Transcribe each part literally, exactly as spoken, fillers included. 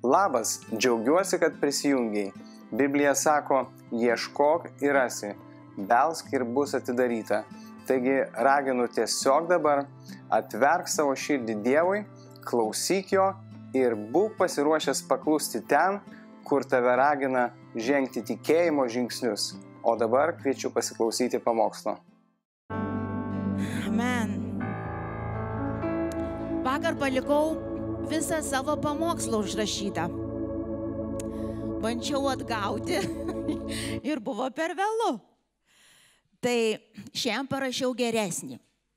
Labas, džiaugiuosi, kad prisijungiai. Biblija sako, ieškok ir rasi, belsk ir bus atidaryta. Taigi raginu tiesiog dabar, atverk savo širdį Dievui, klausyk jo ir būk pasiruošęs paklusti ten, kur tave ragina žengti tikėjimo žingsnius. O dabar kviečiu pasiklausyti pamokslo. Amen. Vakar palikau visą savo pamokslą užrašytą. Bandžiau atgauti ir buvo per vėlu. Tai šiandien parašiau geresnį.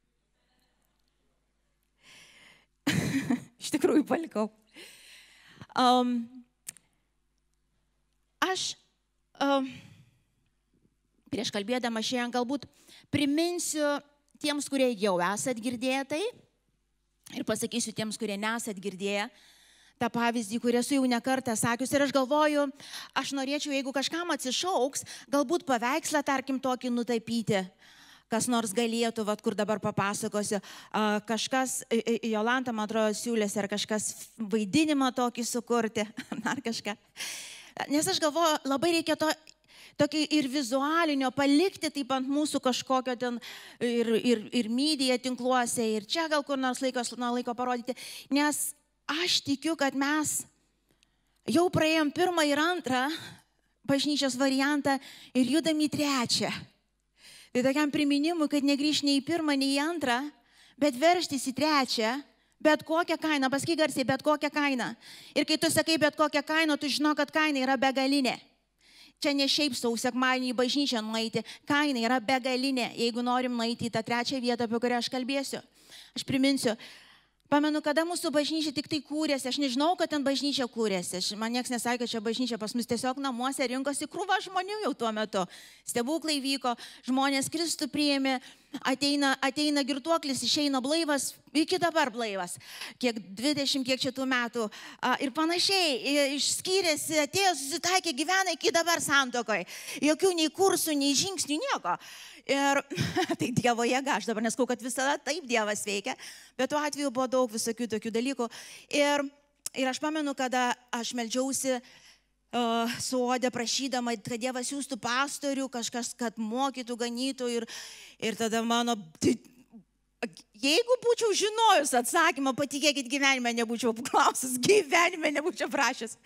Iš tikrųjų palikau. Um, aš um, prieš kalbėdama šiandien galbūt priminsiu tiems, kurie jau esat girdėję tai, ir pasakysiu tiems, kurie nesat girdėję tą pavyzdį, kurį esu jau ne kartą sakius. Ir aš galvoju, aš norėčiau, jeigu kažkam atsišauks, galbūt paveikslą, tarkim, tokį nutapyti, kas nors galėtų, vat, kur dabar papasakosiu, kažkas, Jolanta, man atrodo, siūlėsi, ar kažkas vaidinimą tokį sukurti, ar kažką. Nes aš galvoju, labai reikia to tokį ir vizualinio palikti taip ant mūsų kažkokio ten ir, ir, ir media tinkluose, ir čia gal kur nors laikos nuo laiko parodyti, nes aš tikiu, kad mes jau praėjom pirmą ir antrą bažnyčios variantą ir judam į trečią. Tai tokiam priminimui, kad negrįž nei į pirmą, nei į antrą, bet veržtis į trečią, bet kokią kainą, pasakyk garsiai, bet kokią kainą. Ir kai tu sakai bet kokią kainą, tu žinau, kad kaina yra begalinė. Čia ne šiaip sau sekmadienį į bažnyčią nueiti, kaina yra begalinė, jeigu norim nueiti į tą trečią vietą, apie kurią aš kalbėsiu. Aš priminsiu, pamenu, kada mūsų bažnyčia tik tai kūrėsi, aš nežinau, kad ten bažnyčia kūrėsi, man nieks nesakė, kad čia bažnyčia, pas mus tiesiog namuose rinkosi krūva žmonių jau tuo metu. Stebuklai vyko, žmonės Kristų priėmė, ateina, ateina girtuoklis, išeina blaivas, iki dabar blaivas, kiek dvidešimt, kiek šitų metų ir panašiai, išskyrėsi, atėjo, susitaikė, gyvena iki dabar santuokoje, jokių nei kursų, nei žingsnių, nieko. Ir tai Dievo jėga, aš dabar neskau, kad visada taip Dievas veikia, bet tuo atveju buvo daug visokių tokių dalykų. Ir, ir aš pamenu, kada aš meldžiausi uh, suodė prašydama, kad Dievas siūstų pastorių, kažkas, kad mokytų, ganytų. Ir, ir tada mano, jeigu būčiau žinojus atsakymą, patikėkit, gyvenime nebūčiau klausus, gyvenime nebūčiau prašęs.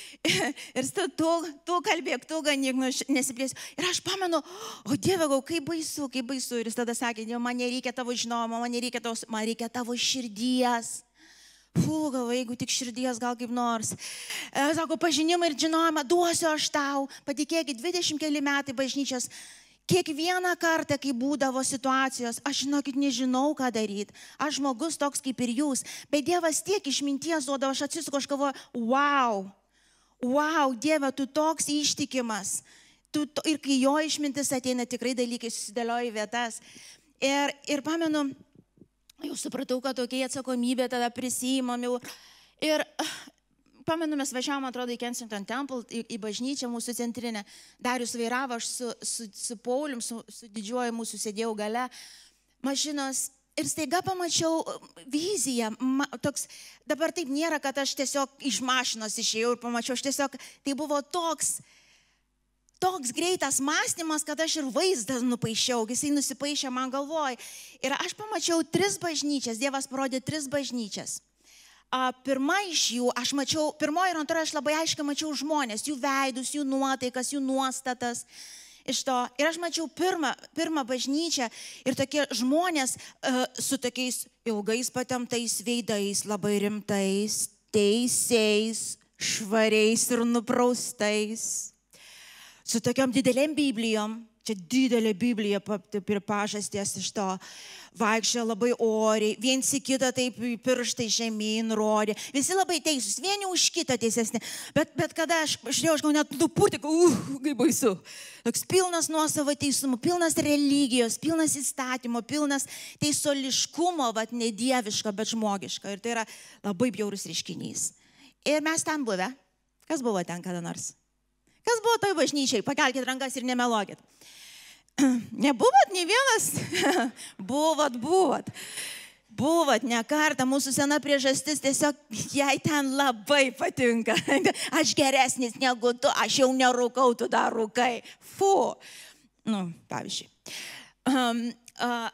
Ir tu, tu kalbėk, tu ganyk, nesiplėsiu. Ir aš pamenu, o Dieve, gal kaip baisu, kaip baisu. Ir jis tada sakė, man nereikia tavo žinojimo, man nereikia tavo, man reikia tavo širdies. Fū, gal, jeigu tik širdies, gal kaip nors. Sako, pažinimą ir žinojimą duosiu aš tau. Patikėkit, dvidešimt keli metai bažnyčios. Kiekvieną kartą, kai būdavo situacijos, aš žinokit, nežinau, ką daryti. Aš žmogus toks kaip ir jūs. Bet Dievas tiek išminties duodavo, aš atsisuku, aš galvoju, wow. Wow, Dieve, tu toks ištikimas. Tu, to, ir kai jo išmintis ateina, tikrai dalykai susidėlioja į vietas. Ir, ir pamenu, jau supratau, kad tokia atsakomybė tada prisiimam jau. Ir pamenu, mes važiavom, atrodo, į Kensington Temple, į, į bažnyčią mūsų centrinę. Darius vairavo, aš su, su, su Paulium, su, su didžiuoju mūsų sėdėjau gale mašinos. Ir staiga pamačiau viziją, ma, toks, dabar taip nėra, kad aš tiesiog iš mašinos išėjau ir pamačiau, aš tiesiog, tai buvo toks, toks greitas mąstymas, kad aš ir vaizdą nupaišiau, jisai nusipaišė man galvoj. Ir aš pamačiau tris bažnyčias, Dievas parodė tris bažnyčias. A, pirma iš jų, aš mačiau, pirmoji ir antroji aš labai aiškiai mačiau žmonės, jų veidus, jų nuotaikas, jų nuostatas. Iš to. Ir aš mačiau pirmą, pirmą bažnyčią ir tokie žmonės uh, su tokiais ilgais patemtais veidais, labai rimtais, teisiais, švariais ir nupraustais, su tokiom didelėm Biblijom. Čia didelė Biblija ir pažasties iš to. Vaikščia labai oriai, viens į kitą taip pirštai žemyn rodė. Visi labai teisūs, vieni už kitą teisesni. Bet, bet kada aš žiūrėjau, aš gal net nupurti, uh, kaip baisu. Toks pilnas nuosavo teisumo, pilnas religijos, pilnas įstatymo, pilnas teisoliškumo, vat nedieviška, bet žmogiška. Ir tai yra labai bjaurus reiškinys. Ir mes ten buvę. Kas buvo ten kada nors? Kas buvo toj bažnyčiai? Pakelkit rankas ir nemeluokit. Nebuvot nei vienas? Buvot, buvot. buvot ne kartą, mūsų sena priežastis tiesiog jai ten labai patinka. Aš geresnis negu tu, aš jau nerūkau, tu dar rūkai. Fu. Nu, pavyzdžiui. Um, uh,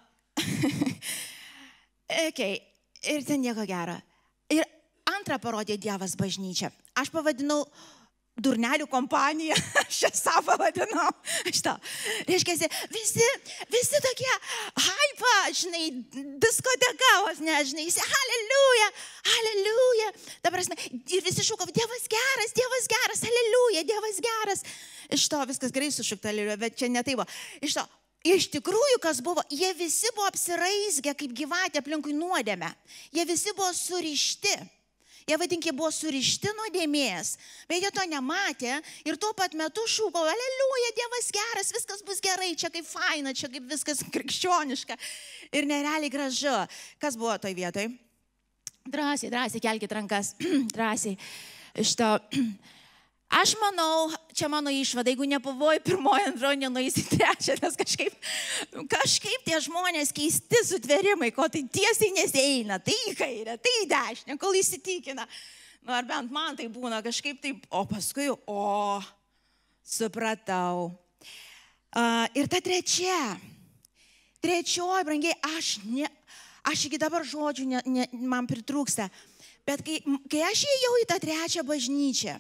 okay. Ir ten nieko gero. Ir antrą parodė Dievas bažnyčią. Aš pavadinau durnelių kompaniją, aš čia savo vadinau. Šitą. Reiškia, visi, visi tokie hypa, žinai, diskotekavos, ne, žinai, halleluja, halleluja. Ta prasme, ir visi šūkavo, Dievas geras, Dievas geras, halleluja, Dievas geras. Iš to viskas gerai sušukta, halleluja, bet čia ne tai buvo. Iš to. Iš tikrųjų, kas buvo, jie visi buvo apsiraizgę kaip gyvatė aplinkui nuodėmę. Jie visi buvo surišti. Jie vadink, jie buvo surišti nuodėmės, bet jie to nematė ir tuo pat metu šūko, aleliuja, Dievas geras, viskas bus gerai, čia kaip faina, čia kaip viskas krikščioniška ir nerealiai gražu. Kas buvo toj vietoj? Drąsiai, drąsiai, kelkit rankas, drąsiai. Šito. Aš manau, čia mano išvada, jeigu nepavoji pirmoji, antroji, nenueisi trečią, nes kažkaip, kažkaip tie žmonės keisti sutvėrimai, ko tai tiesiai nesieina, tai į kairę, tai į dešinę, kol įsitikina. Nu, ar bent man tai būna kažkaip taip, o paskui, o, supratau. Uh, ir ta trečia, trečioji, brangiai, aš, ne, aš iki dabar žodžių ne, ne, man pritrūksta, bet kai, kai aš įėjau į tą trečią bažnyčią,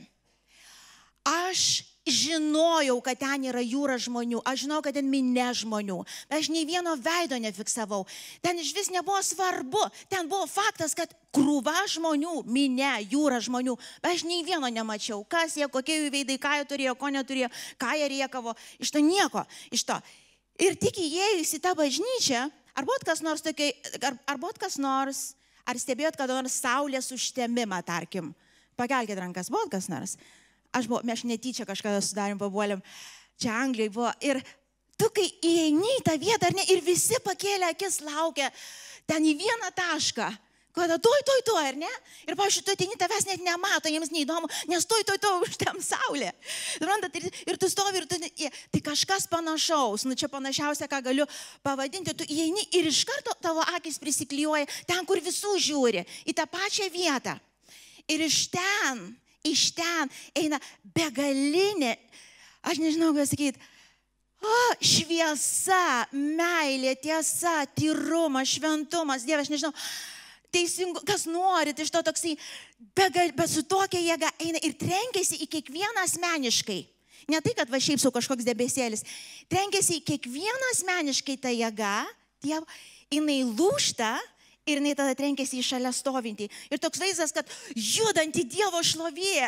aš žinojau, kad ten yra jūra žmonių, aš žinojau, kad ten minė žmonių, aš nei vieno veido nefiksavau, ten iš vis nebuvo svarbu, ten buvo faktas, kad krūva žmonių, minė, jūra žmonių, aš nei vieno nemačiau, kas jie, kokie jų veidai, ką jie turėjo, ko neturėjo, ką jie riekavo, iš to nieko, iš to. Ir tik įėjus į tą bažnyčią, ar buvo kas nors tokia, ar, ar buvo kas nors, ar stebėjot kada nors saulės užtemimą, tarkim, pakelkit rankas, buvo kas nors. Aš, buvo, aš netyčia kažkada sudarėm pabuolėm, čia Anglijai buvo. Ir tu, kai įeini į tą vietą, ar ne, ir visi pakėlė akis laukia ten į vieną tašką, kada toj, toj, toj, ar ne? Ir, pavyzdžiui, tu ateini, tavęs net nemato, jiems neįdomu, nes toj, toj, toj, už ten saulė. Randat, ir, ir tu stovi, ir tu, tai kažkas panašaus, nu čia panašiausia, ką galiu pavadinti, tu įeini ir iš karto tavo akis prisiklijuoja ten, kur visų žiūri, į tą pačią vietą. Ir iš ten, iš ten eina begalinė, aš nežinau, ką sakyti, o, šviesa, meilė, tiesa, tyrumas, šventumas, Dieve, aš nežinau, teisingu, kas nori, tai iš to toksai, begal, bet su tokia jėga eina ir trenkiasi į kiekvieną asmeniškai. Ne tai, kad va šiaip su kažkoks debesėlis, trenkiasi į kiekvieną asmeniškai tą jėgą, Dievo, jinai lūžta, ir jinai tada trenkėsi į šalia stovintį. Ir toks vaizdas, kad judanti Dievo šlovė.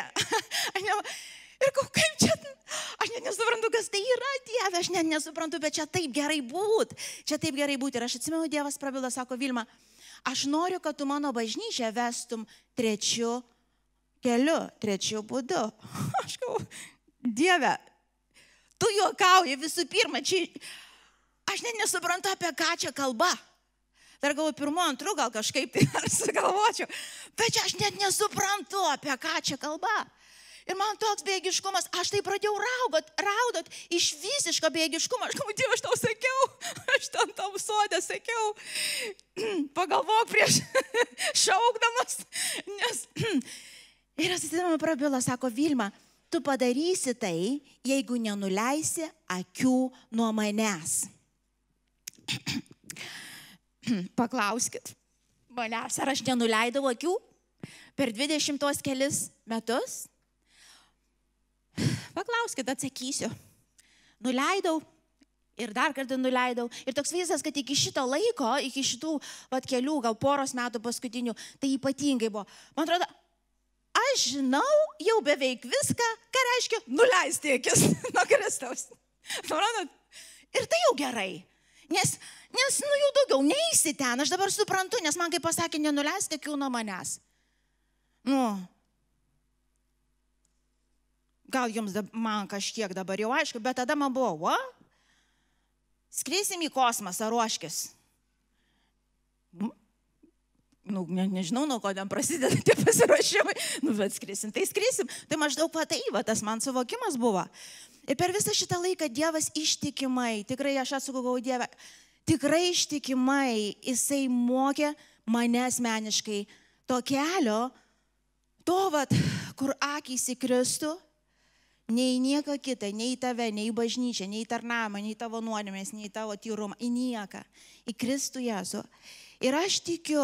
Ir kaip čia, aš net nesuprantu, kas tai yra, Dieve, aš net nesuprantu, bet čia taip gerai būt. Čia taip gerai būt. Ir aš atsimenu, Dievas prabilo, sako, Vilma, aš noriu, kad tu mano bažnyčią vestum trečiu keliu, trečiu būdu. Aš galvoju, Dieve, tu juokauji visų pirma, čia, aš net nesuprantu, apie ką čia kalba. Dar galvoju, pirmu, antru gal kažkaip tai ar sugalvočiau. Bet čia aš net nesuprantu, apie ką čia kalba. Ir man toks bejėgiškumas, aš tai pradėjau raugot, raudot iš visiško bejėgiškumo. Aš galvoju, Dieve, aš tau sakiau, aš ten tam sodė sakiau, pagalvok prieš šaukdamas. Nes... Ir atsitidama prabilo, sako, Vilma, tu padarysi tai, jeigu nenuleisi akių nuo manęs. Paklauskit manęs, ar aš nenuleidau akių per dvidešimt kelis metus? Paklauskit, atsakysiu. Nuleidau ir dar kartą nuleidau. Ir toks vaizdas, kad iki šito laiko, iki šitų vat, kelių, gal poros metų paskutinių, tai ypatingai buvo. Man atrodo, aš žinau jau beveik viską, ką reiškia nuleisti akis nuo Kristaus. Ir tai jau gerai. Nes, nes, nu, jau daugiau neįsi ten, aš dabar suprantu, nes man kaip pasakė, nenuleisti akių nuo manęs. Nu, gal jums, man kažkiek dabar jau aišku, bet tada man buvo, o? Skrisim į kosmosą, ruoškis. Nu, nu ne, nežinau, nuo ko ten prasideda tie pasiruošimai. Nu, bet skrisim, tai skrisim. Tai maždaug patai, va, tas man suvokimas buvo. Ir per visą šitą laiką Dievas ištikimai, tikrai aš atsukau, Dieve, tikrai ištikimai, jisai mokė mane asmeniškai to kelio, to vat, kur akys į Kristų, nei nieko kitą, nei į tave, nei į bažnyčią, nei į tarnavimą, nei į tavo nuodėmes, nei į tavo tyrumą, į nieką, į Kristų Jėzų. Ir aš tikiu,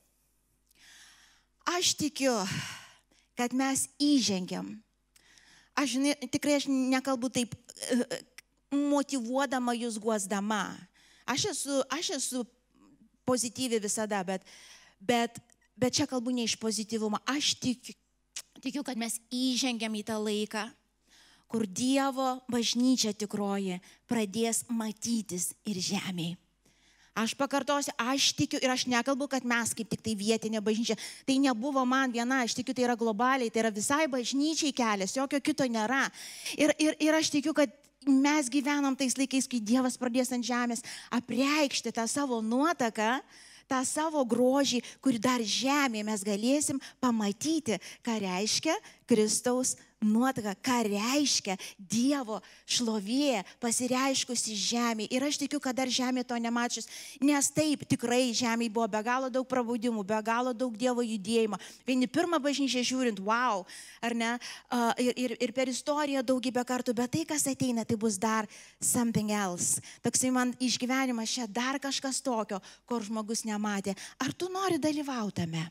aš tikiu, kad mes įžengiam. Aš žinai, tikrai aš nekalbu taip motyvuodama jūs guosdama. Aš esu, aš esu pozityvi visada, bet, bet, bet čia kalbu ne iš pozityvumo. Aš tikiu, tikiu, kad mes įžengiam į tą laiką, kur Dievo bažnyčia tikroji pradės matytis ir žemėje. Aš pakartosiu, aš tikiu ir aš nekalbu, kad mes kaip tik tai vietinė bažnyčia. Tai nebuvo man viena, aš tikiu, tai yra globaliai, tai yra visai bažnyčiai kelias, jokio kito nėra. Ir, ir, ir aš tikiu, kad mes gyvenam tais laikais, kai Dievas pradės ant žemės apreikšti tą savo nuotaką, tą savo grožį, kurį dar žemėje mes galėsim pamatyti, ką reiškia Kristaus nuotaka, ką reiškia Dievo šlovė pasireiškusi žemėje. Ir aš tikiu, kad dar žemė to nemačius, nes taip, tikrai žemėje buvo be galo daug prabudimų, be galo daug Dievo judėjimo. Vieni pirmą bažnyčią žiūrint, wow, ar ne, uh, ir, ir, ir per istoriją daugybę kartų, bet tai, kas ateina, tai bus dar something else. Toksai man išgyvenimas čia dar kažkas tokio, kur žmogus nematė. Ar tu nori dalyvautame?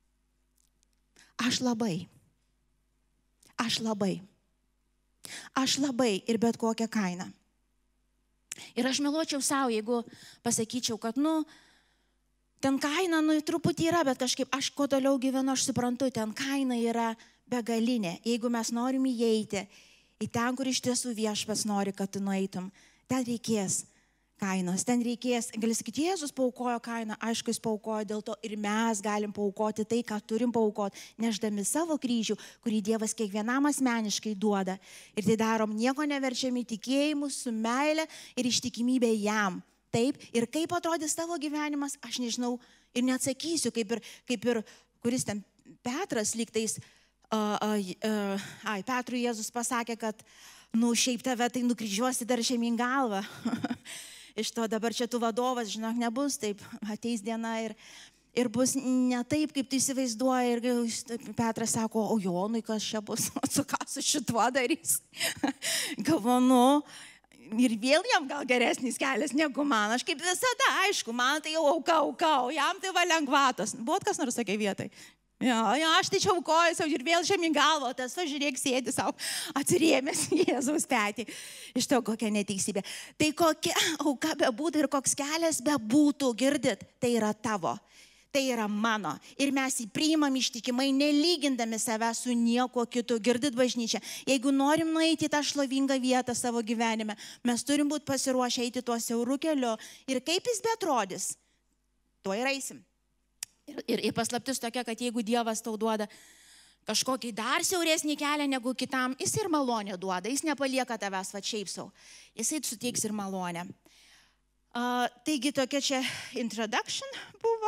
Aš labai. Aš labai. Aš labai ir bet kokią kainą. Ir aš meluočiau savo, jeigu pasakyčiau, kad, nu, ten kaina, nu, truputį yra, bet kažkaip aš kuo toliau gyvenu, aš suprantu, ten kaina yra begalinė. Jeigu mes norim įeiti į ten, kur iš tiesų Viešpats nori, kad tu nueitum, ten reikės kainos, ten reikės, gali sakyti, Jėzus paaukojo kainą, aišku, jis paaukojo, dėl to ir mes galim paaukoti tai, ką turim paaukoti, neždami savo kryžių, kurį Dievas kiekvienam asmeniškai duoda. Ir tai darom nieko neverčiami tikėjimu, su meile ir ištikimybė jam. Taip, ir kaip atrodys tavo gyvenimas, aš nežinau ir neatsakysiu, kaip ir, kaip ir kuris ten Petras lygtais, uh, uh, uh, ai, Petrui Jėzus pasakė, kad, nu, šiaip tave tai nukryžiuosi dar žemyn galvą. Iš to dabar čia tu vadovas, žinok, nebus taip, ateis diena ir, ir bus ne taip, kaip tu įsivaizduoji. Ir Petras sako, o Jonui, kas čia bus, su ką su šituo darys. Galvo, nu, ir vėl jam gal geresnis kelias negu man. Aš kaip visada, aišku, man tai jau auka, auka, o jam tai va lengvatos. Buvot kas nors sakė vietai? Ja, ja, aš tai čia aukoju savo ir vėl žemyn galvo, tas važiūrėk sėdi savo atsirėmęs Jėzaus petį. Iš to kokia neteisybė. Tai kokia auka bebūtų ir koks kelias bebūtų, girdit, tai yra tavo, tai yra mano. Ir mes jį priimam ištikimai, nelygindami save su nieko kitu. Girdit bažnyčia, jeigu norim nueiti į tą šlovingą vietą savo gyvenime, mes turim būti pasiruošę eiti tuo siauru keliu. Ir kaip jis betrodys, tuo ir eisim. Ir, ir, ir paslaptis tokia, kad jeigu Dievas tau duoda kažkokį dar siauresnį kelią negu kitam, jis ir malonę duoda, jis nepalieka tavęs va šiaip sau, jisai suteiks ir malonę. Uh, taigi tokia čia introduction buvo.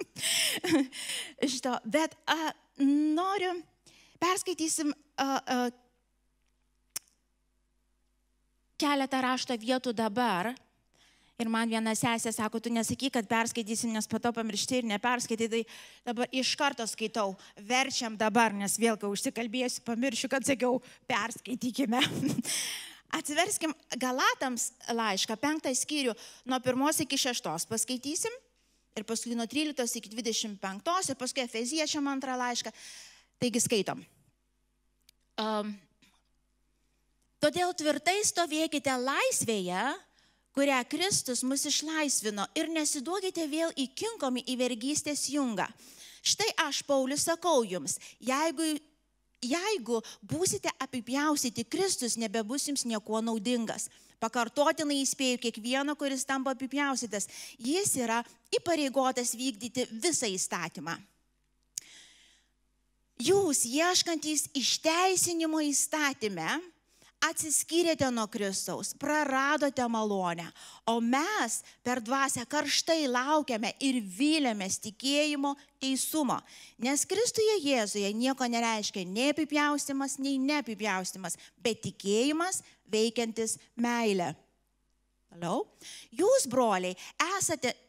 Šito, bet uh, noriu, perskaitysim uh, uh, keletą rašto vietų dabar. Ir man viena sesė sako, tu nesakyk, kad perskaitysim, nes po to pamiršti ir neperskaitai, tai dabar iš karto skaitau, verčiam dabar, nes vėl, kai užsikalbėsiu, pamiršiu, kad sakiau, perskaitykime. Atsiverskim Galatams laišką, penktą skyrių, nuo pirmos iki šeštos paskaitysim, ir paskui nuo tryliktos iki dvidešimt penktos, ir paskui Efeziečiam antrą laišką. Taigi skaitom. Um, Todėl tvirtai stovėkite laisvėje, kurią Kristus mus išlaisvino, ir nesiduokite vėl įkinkomi į vergystės jungą. Štai aš, Paulius, sakau jums, jeigu, jeigu būsite apipjaustyti, Kristus nebebus jums niekuo naudingas. Pakartotinai įspėju kiekvieną, kuris tampa apipjaustytas. Jis yra įpareigotas vykdyti visą įstatymą. Jūs, ieškantys išteisinimo įstatyme, atsiskyrėte nuo Kristaus, praradote malonę, o mes per dvasią karštai laukiame ir vylėmės tikėjimo teisumo, nes Kristuje Jėzuje nieko nereiškia nei apipjaustymas, nei neapipjaustymas, bet tikėjimas veikiantis meilę. Toliau. Jūs, broliai, esate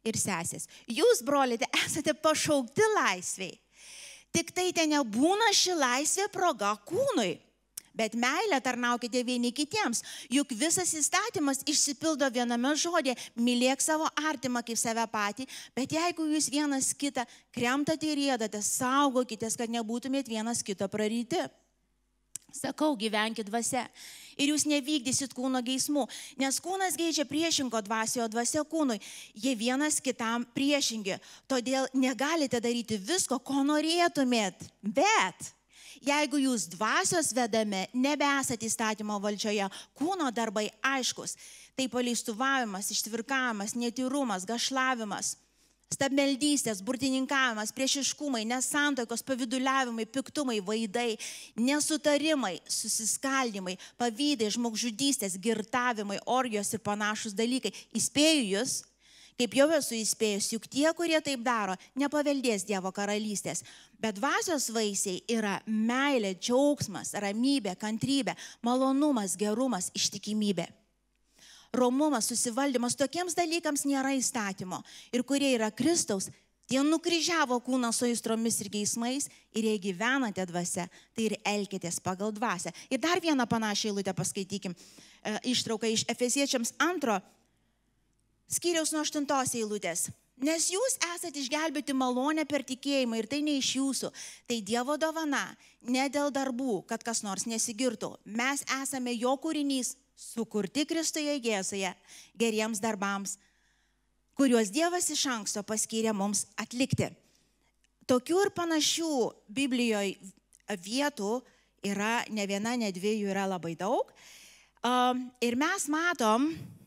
ir sesės, jūs, broliai, esate pašaukti laisviai. Tik tai ten nebūna ši laisvė proga kūnui. Bet meilę tarnaukite vieni kitiems, juk visas įstatymas išsipildo viename žodė, mylėk savo artimą kaip save patį, bet jeigu jūs vienas kitą kremtate ir ėdate, saugokitės, kad nebūtumėt vienas kito praryti. Sakau, gyvenkit dvasia ir jūs nevykdysit kūno geismų, nes kūnas geidžia priešingo dvasio, o dvasia kūnui, jie vienas kitam priešingi, todėl negalite daryti visko, ko norėtumėt, bet... Jeigu jūs dvasios vedami, nebesat įstatymo valdžioje, kūno darbai aiškus, tai paleistuvavimas, ištvirkavimas, netyrumas, gašlavimas, stabmeldystės, burtininkavimas, priešiškumai, nesantaikos, paviduliavimai, piktumai, vaidai, nesutarimai, susiskaldimai, pavydai, žmogžudystės, girtavimai, orgijos ir panašus dalykai. Įspėju jūs, kaip jau esu įspėjus, juk tie, kurie taip daro, nepaveldės Dievo karalystės. Bet dvasios vaisiai yra meilė, džiaugsmas, ramybė, kantrybė, malonumas, gerumas, ištikimybė. Romumas, susivaldymas, tokiems dalykams nėra įstatymo. Ir kurie yra Kristaus, tie nukryžiavo kūną su aistromis ir geismais ir jei gyvenate dvasia, tai ir elkitės pagal dvasią. Ir dar vieną panašią eilutę paskaitykim, e, ištrauką iš Efeziečiams antro skyriaus nuo aštuntos eilutės. Nes jūs esate išgelbėti malonę per tikėjimą ir tai ne iš jūsų, tai Dievo dovana, ne dėl darbų, kad kas nors nesigirtų. Mes esame jo kūrinys, sukurti Kristuje Jėzuje, geriems darbams, kuriuos Dievas iš anksto paskyrė mums atlikti. Tokių ir panašių Biblijoje vietų yra ne viena, ne dvi, jų yra labai daug. Ir mes matom,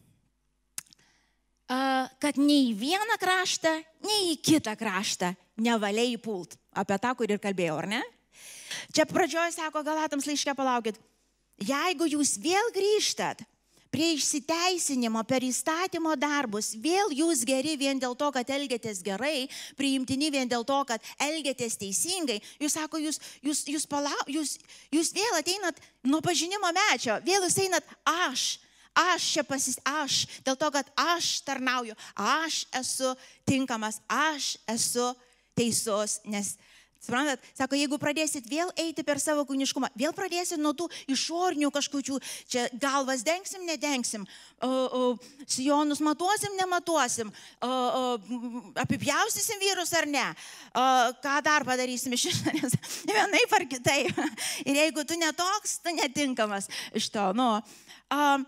kad nei į vieną kraštą, nei į kitą kraštą nevalia įpult. Apie tą, kur ir kalbėjau, ar ne? Čia pradžioje sako Galatams laiške, palaukit, jeigu jūs vėl grįžtat prie išsiteisinimo per įstatymo darbus, vėl jūs geri vien dėl to, kad elgiatės gerai, priimtini vien dėl to, kad elgiatės teisingai, jūs sako, jūs, jūs, jūs, palau, jūs, jūs vėl ateinat nuo pažinimo mečio, vėl jūs einat aš. Aš čia pasis, aš, dėl to, kad aš tarnauju, aš esu tinkamas, aš esu teisus, nes, suprantat, sako, jeigu pradėsit vėl eiti per savo kūniškumą, vėl pradėsit nuo tų išorinių kažkokių, čia galvas dengsim, nedengsim, o, o, sijonus matuosim, nematuosim, o, o, apipjaustysim vyrus ar ne, o, ką dar padarysim iš išorės, vienaip ar kitaip. Ir jeigu tu netoks, tu netinkamas iš to, nu. Um,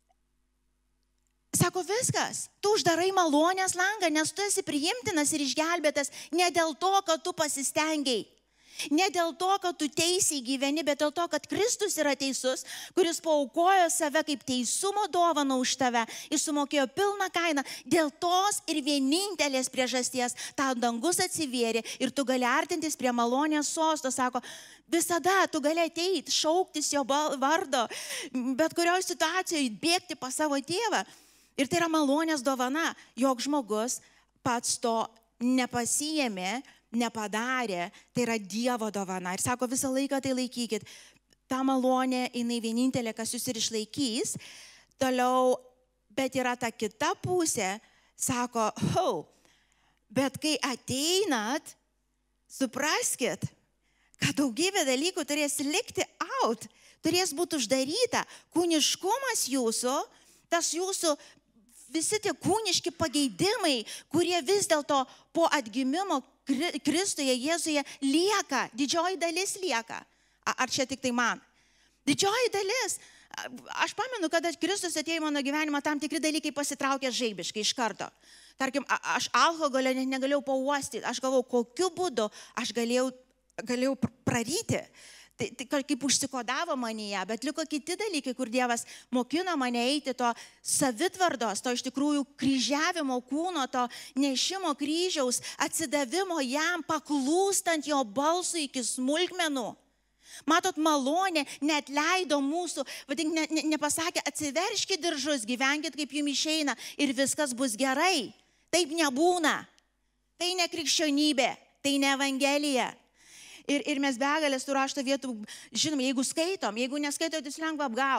Sako, viskas, tu uždarai malonės langą, nes tu esi priimtinas ir išgelbėtas ne dėl to, kad tu pasistengiai, ne dėl to, kad tu teisiai gyveni, bet dėl to, kad Kristus yra teisus, kuris paaukojo save kaip teisumo dovaną už tave, jis sumokėjo pilną kainą. Dėl tos ir vienintelės priežasties tau dangus atsivėrė ir tu gali artintis prie malonės sosto, sako, visada tu gali ateiti, šauktis jo vardo, bet kurioje situacijoje bėgti pas savo tėvą. Ir tai yra malonės dovana, jog žmogus pats to nepasijėmė, nepadarė, tai yra Dievo dovana. Ir sako, visą laiką tai laikykit. Ta malonė, jinai vienintelė, kas jūs ir išlaikys. Toliau, bet yra ta kita pusė, sako, oh, bet kai ateinat, supraskit, kad daugybė dalykų turės likti out, turės būti uždaryta. Kūniškumas jūsų, tas jūsų visi tie kūniški pageidimai, kurie vis dėlto po atgimimo Kristuje, Jėzuje lieka, didžioji dalis lieka. Ar čia tik tai man? Didžioji dalis. Aš pamenu, kada Kristus atėjo į mano gyvenimą, tam tikri dalykai pasitraukė žaibiškai iš karto. Tarkim, aš alkoholio net negalėjau pauostyti, aš galvojau, kokiu būdu aš galėjau, galėjau praryti. Tai, tai kaip užsikodavo manyje, bet liko kiti dalykai, kur Dievas mokino mane eiti to savitvardos, to iš tikrųjų kryžiavimo kūno, to nešimo kryžiaus, atsidavimo jam, paklūstant jo balsui iki smulkmenų. Matot, malonė net leido mūsų, vadink, ne, ne, nepasakė, atsiverškit diržus, gyvenkit kaip jums išeina ir viskas bus gerai. Taip nebūna. Tai ne krikščionybė, tai ne evangelija. Ir, ir mes begalės tų rašto vietų, žinom, jeigu skaitom, jeigu neskaitom, tai lengva apgauti.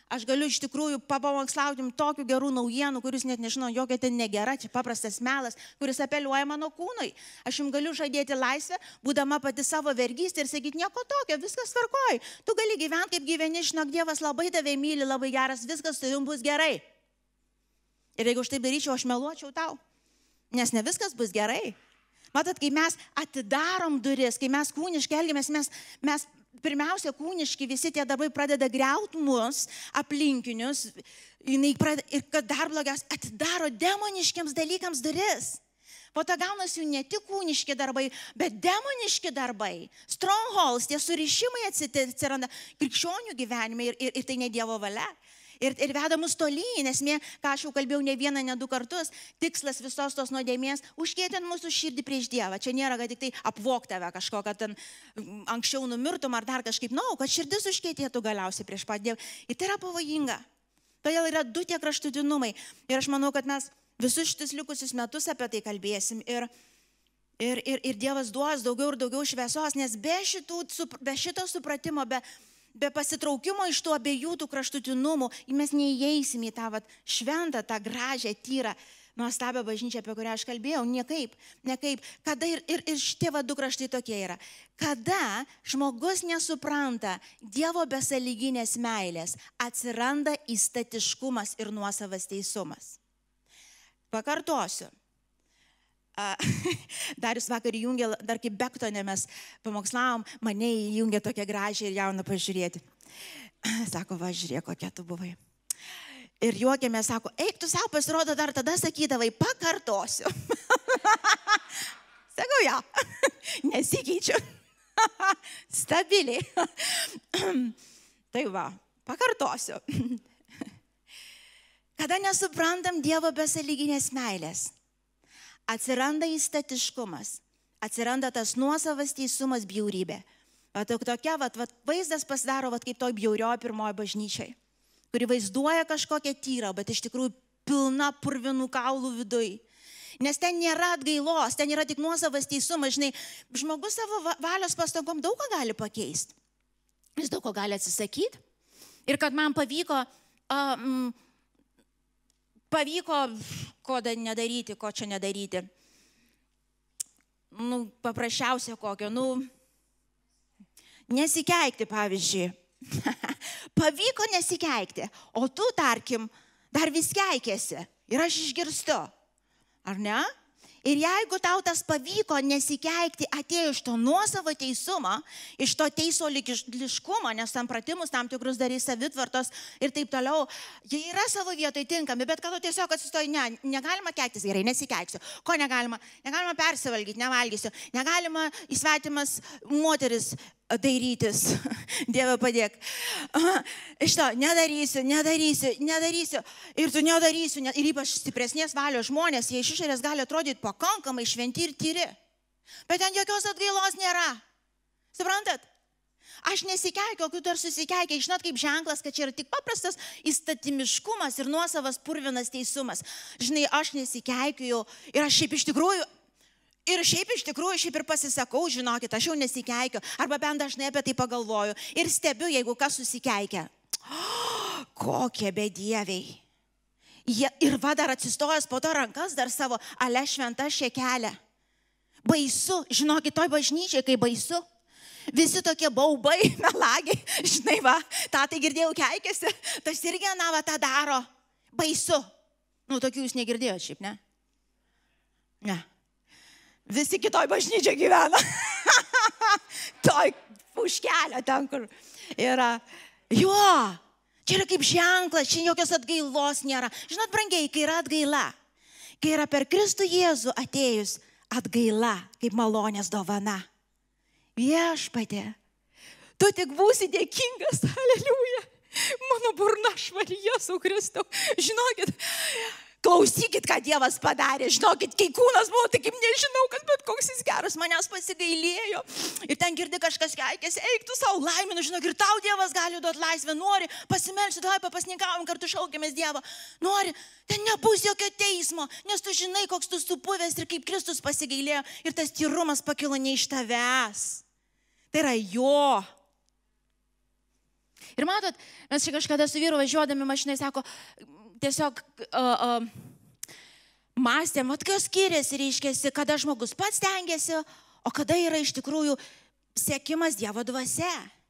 Aš galiu iš tikrųjų papamokslauti jums tokių gerų naujienų, kuris net nežinau, jokia ten negera, čia paprastas melas, kuris apeliuoja mano kūnui. Aš jums galiu žadėti laisvę, būdama pati savo vergystė ir sakyti nieko tokio, viskas tvarkoj. Tu gali gyventi kaip gyveni, žinok, Dievas labai tave myli, labai geras, viskas su jums bus gerai. Ir jeigu aš taip daryčiau, aš meluočiau tau, nes ne viskas bus gerai. Matot, kai mes atidarom duris, kai mes kūniškai elgiamės, mes, mes pirmiausia, kūniški visi tie darbai pradeda griauti mus, aplinkinius, pradeda, ir kad dar blogiausia, atidaro demoniškiams dalykams duris. Po to gaunasi jų ne tik kūniški darbai, bet demoniški darbai. Strongholds, tie surišimai atsiranda krikščionių gyvenime ir, ir, ir tai ne Dievo valia. Ir, ir veda mus tolyn, nes, mė, ką aš jau kalbėjau ne vieną, ne du kartus, tikslas visos tos nuodėmės užkietint mūsų širdį prieš Dievą. Čia nėra, kad tik tai apvok tave kažko, kad ten anksčiau numirtum ar dar kažkaip, na, no, kad širdis užkietėtų galiausiai prieš pat Dievą. Ir tai yra pavojinga. Todėl yra du tie kraštutinumai. Ir aš manau, kad mes visus šitus likusius metus apie tai kalbėsim. Ir, ir, ir, ir Dievas duos daugiau ir daugiau šviesos, nes be, šitų, be šito supratimo, be... Be pasitraukimo iš tų abiejų tų kraštutinumų, mes neįeisim į tą vat, šventą, tą gražią, tyrą, nuostabią bažnyčią, apie kurią aš kalbėjau. Niekaip, niekaip. Kada ir, ir, ir šitie va du kraštai tokie yra. Kada žmogus nesupranta Dievo besąlyginės meilės, atsiranda įstatiškumas ir nuosavas teisumas. Pakartosiu. Darius vakar įjungė, dar kaip Bektonė mes pamokslavom, mane įjungė tokią gražią ir jauną pažiūrėti. Sako, va, žiūrėk, kokia tu buvai. Ir juokėme, sako, eik, tu savo pasirodo dar tada sakydavai, pakartosiu. Sakau, ja, nesikeičiu. Stabiliai. Tai va, pakartosiu. Kada nesuprantam Dievo besąlyginės meilės, atsiranda įstatiškumas, atsiranda tas nuosavas teisumas, bjaurybė. Vat tokia, vat, vat, vaizdas pasidaro vat, kaip toj bjaurioje pirmoji bažnyčiai, kuri vaizduoja kažkokią tyrą, bet iš tikrųjų pilna purvinų kaulų viduj. Nes ten nėra atgailos, ten yra tik nuosavas teisumas. Žinai, žmogus savo valios pastangom daug ką gali pakeisti. Jis daug ko gali atsisakyti. Ir kad man pavyko... Um, Pavyko, ko nedaryti, ko čia nedaryti. Nu, paprasčiausia kokio, nu, nesikeikti, pavyzdžiui. Pavyko nesikeikti, o tu, tarkim, dar vis keikėsi ir aš išgirstu. Ar ne? Ir jeigu tau tas pavyko nesikeikti, atėjo iš to nuosavo teisumo, iš to teisoliškumo, nes tam pratimus tam tikrus darys savitvartos ir taip toliau, jie yra savo vietoje tinkami, bet kad tu tiesiog atsistoji, ne, negalima keiktis, gerai, nesikeiksiu. Ko negalima? Negalima persivalgyti, nevalgysiu. Negalima įsvetimas moteris dairytis. Dieve padėk. Iš to, nedarysiu, nedarysiu, nedarysiu. Ir tu nedarysiu, ne, ir ypač stipresnės valios žmonės, jie iš išorės gali atrodyti pakankamai šventi ir tyri. Bet ten jokios atgailos nėra. Suprantat? Aš nesikeikiu, o tu dar susikeikia. Žinot, kaip ženklas, kad čia yra tik paprastas įstatymiškumas ir nuosavas purvinas teisumas. Žinai, aš nesikeikiu ir aš šiaip iš tikrųjų Ir šiaip iš tikrųjų, šiaip ir pasisakau, žinokit, aš jau nesikeikiu, arba bent dažnai apie tai pagalvoju. Ir stebiu, jeigu kas susikeikia. Oh, kokie bedieviai. Jie, ir va dar atsistojęs po to rankas dar savo ale šventą šekelę. Baisu, žinokit, toj bažnyčiai, kai baisu. Visi tokie baubai, melagiai, žinai va, tą tai girdėjau keikėsi, tas irgi na va tą daro. Baisu. Nu, tokių jūs negirdėjote šiaip, ne? Ne. Visi kitoj bažnyčiai gyvena. Toj už kelio ten, kur yra. Jo, čia yra kaip ženklas, čia jokios atgailos nėra. Žinot, brangiai, kai yra atgaila, kai yra per Kristų Jėzų atėjus atgaila, kaip malonės dovana. Viešpatie, tu tik būsi dėkingas, aleliuja. Mano burna švari, Jėzau Kristau. Žinokit, klausykit, ką Dievas padarė. Žinokit, kai kūnas buvo, tai kaip nežinau, kas, bet koks jis geras, manęs pasigailėjo. Ir ten girdi kažkas keikėsi, eik tu savo laiminu, žinok, ir tau Dievas gali duoti laisvę. Nori, pasimelsiu, davai papasninkavom, kartu šaukėmės Dievo. Nori, ten nebus jokio teismo, nes tu žinai, koks tu supuvęs ir kaip Kristus pasigailėjo. Ir tas tyrumas pakilo ne iš tavęs. Tai yra jo. Ir matot, mes čia kažkada su vyru važiuodami mašinai, sako, tiesiog uh, uh, mąstėm, vat kas skiriasi, reiškiasi, kada žmogus pats tengiasi, o kada yra iš tikrųjų siekimas Dievo dvasia.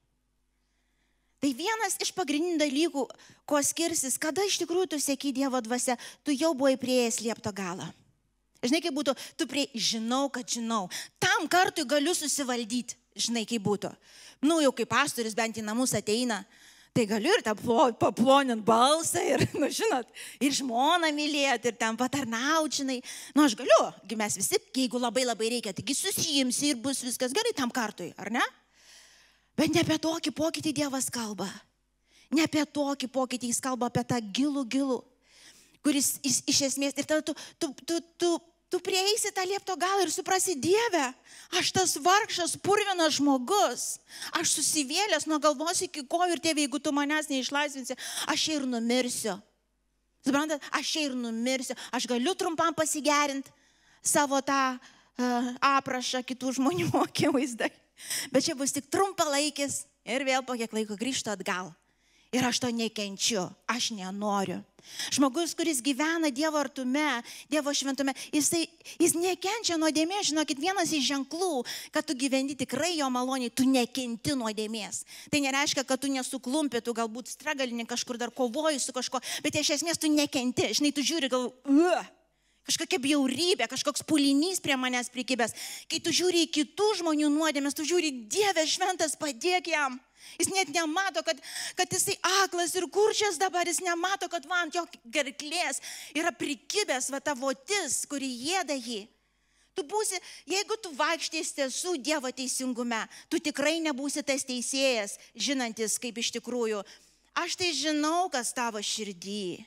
Tai vienas iš pagrindinių dalykų, ko skirsis, kada iš tikrųjų tu sieki Dievo dvasia, tu jau buvai prieėjęs liepto galą. Žinai, kaip būtų, tu prie, žinau, kad žinau, tam kartui galiu susivaldyti, žinai, kaip būtų. Nu, jau kaip pastorius bent į namus ateina, tai galiu ir tą paplonint balsą ir, nu, žinot, ir žmoną mylėti, ir ten patarnaučinai. Nu, aš galiu, mes visi, jeigu labai labai reikia, taigi susijimsi ir bus viskas gerai tam kartui, ar ne? Bet ne apie tokį pokytį Dievas kalba. Ne apie tokį pokytį jis kalba, apie tą gilų, gilų, kuris iš, iš esmės, ir tada tu, tu, tu, tu, tu prieisi tą liepto galą ir suprasi, Dieve, aš tas vargšas, purvinas žmogus, aš susivėlęs nuo galvos iki kojų ir Tėve, jeigu tu manęs neišlaisvinsi, aš čia ir numirsiu. Suprantat, aš čia ir numirsiu, aš galiu trumpam pasigerinti savo tą uh, aprašą kitų žmonių akivaizdai. Bet čia bus tik trumpalaikis ir vėl po kiek laiko grįžtu atgal. Ir aš to nekenčiu, aš nenoriu. Žmogus, kuris gyvena Dievo artume, Dievo šventume, jisai, jis nekenčia nuodėmės. Žinokit, vienas iš ženklų, kad tu gyveni tikrai jo maloniai, tu nekenti nuodėmės. Tai nereiškia, kad tu nesuklumpi, tu galbūt stragalini kažkur dar kovoji su kažko, bet iš esmės tu nekenti. Žinai, tu žiūri, gal... Uh, kažkokia bjaurybė, kažkoks pulinys prie manęs prikibęs. Kai tu žiūri į kitų žmonių nuodėmės, tu žiūri, Dieve šventas, padėk jam. Jis net nemato, kad, kad jisai aklas ir kurčias dabar, jis nemato, kad va ant jo gerklės yra prikibęs va ta votis, kuri ėda jį. Tu būsi, jeigu tu vaikšties tiesų Dievo teisingume, tu tikrai nebūsi tas teisėjas, žinantis, kaip iš tikrųjų. Aš tai žinau, kas tavo širdį.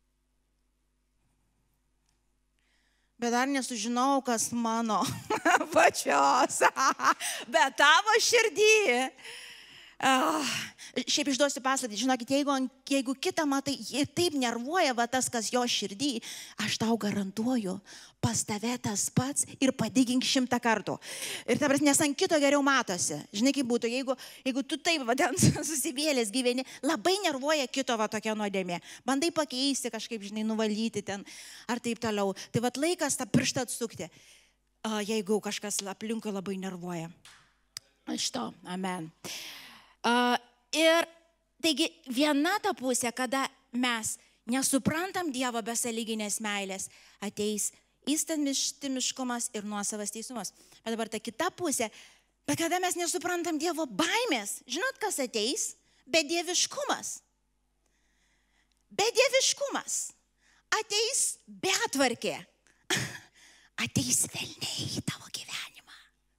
Bet dar nesužinau, kas mano pačios. Bet tavo širdį. Uh, šiaip išduosiu paslaptį, žinokit, jeigu, jeigu kitą matai, taip nervuoja va tas, kas jo širdį, aš tau garantuoju, pas tave tas pats ir padidink šimtą kartų. Ir ta prasme, nes ant kito geriau matosi. Žinai, kaip būtų, jeigu, jeigu tu taip va ten susivėlės gyveni, labai nervuoja kito va tokia nuodėmė. Bandai pakeisti kažkaip, žinai, nuvalyti ten ar taip toliau. Tai va laikas tą pirštą atsukti, uh, jeigu kažkas aplinkui labai nervuoja. Iš to, amen. Uh, ir taigi viena ta pusė, kada mes nesuprantam Dievo besąlyginės meilės, ateis įstatmiškumas ir nuosavas teisumas. Bet dabar ta kita pusė, bet kada mes nesuprantam Dievo baimės, žinot, kas ateis? Bedieviškumas. Bedieviškumas. Ateis betvarkė. Ateis velniai į tavo gyvenimą.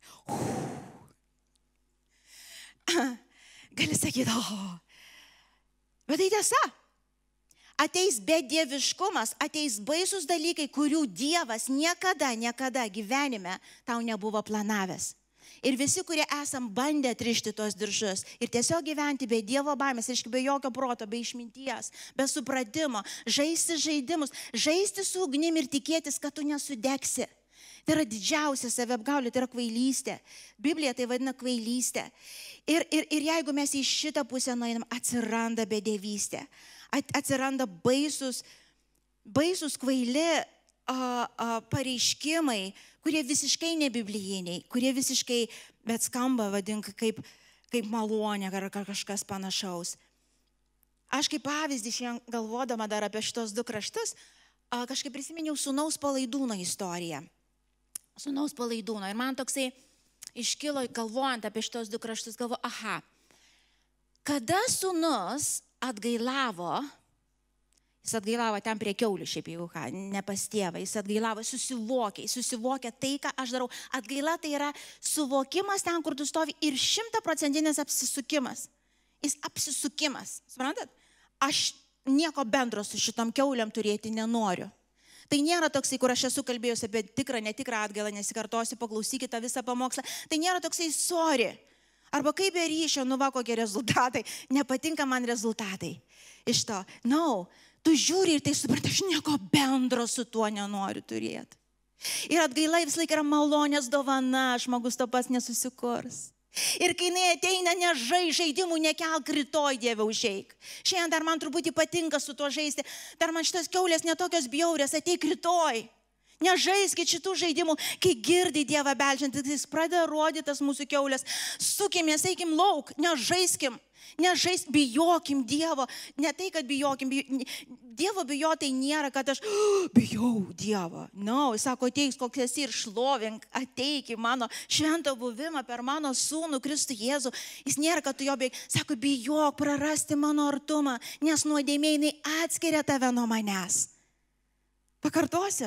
Uh. Gali sakyti, o, bet tai tiesa. Ateis bedieviškumas, ateis baisus dalykai, kurių Dievas niekada, niekada gyvenime tau nebuvo planavęs. Ir visi, kurie esam bandę atrišti tos diržus ir tiesiog gyventi be Dievo baimės, reiškia be jokio proto, be išminties, be supratimo, žaisti žaidimus, žaisti su ugnim ir tikėtis, kad tu nesudegsi. Tai yra didžiausia saviapgaulė, tai yra kvailystė. Biblija tai vadina kvailystė. Ir, ir, ir jeigu mes į šitą pusę nueinam, atsiranda bedevystė, atsiranda baisus, baisus kvaili a, a, pareiškimai, kurie visiškai nebiblijiniai, kurie visiškai, bet skamba, vadink, kaip, kaip malonė ar kažkas panašaus. Aš kaip pavyzdį šiandien galvodama dar apie šitos du kraštus, a, kažkaip prisiminiau sūnaus Palaidūno istoriją. Sūnaus Palaidūno. Ir man toksai iškilo, galvojant apie šitos du kraštus, galvo, aha, kada sūnus atgailavo, jis atgailavo ten prie kiaulių, šiaip jeigu ką, ne pas tėvą, jis atgailavo, susivokė, jis susivokė tai, ką aš darau. Atgaila tai yra suvokimas ten, kur tu stovi ir šimtaprocentinis apsisukimas. Jis apsisukimas, suprantat? Aš nieko bendro su šitom kiauliam turėti nenoriu. Tai nėra toksai, kur aš esu kalbėjusi apie tikrą, netikrą atgailą, nesikartosiu, paklausykite tą visą pamokslą. Tai nėra toksai sorry. Arba kaip be ryšio, nu va kokie rezultatai, nepatinka man rezultatai. Iš to, no, tu žiūri ir tai supranti, aš nieko bendro su tuo nenoriu turėti. Ir atgaila vis laik yra malonės dovana, žmogus to pats nesusikurs. Ir kai jinai ateina, nežai žaidimų, nekelk, rytoj Dieve užeik. Šiandien dar man truputį patinka su tuo žaisti. Dar man šitas kiaulės netokios bjaurės, ateik rytoj. Nežaiskit šitų žaidimų, kai girdi Dievą beldžiant, jis pradeda rodyti tas mūsų kiaulės. Sukimės, eikim lauk, nežaiskim. Nežais, bijokim Dievo. Ne tai, kad bijokim. Bijo, Dievo bijotai nėra, kad aš oh, bijau Dievo. No, jis sako, ateik, koks esi ir šlovink, ateik į mano šventą buvimą per mano sūnų Kristų Jėzų. Jis nėra, kad tu jo bijai. Sako, bijok prarasti mano artumą, nes nuodėmė jinai atskiria tave nuo manęs. Pakartosiu.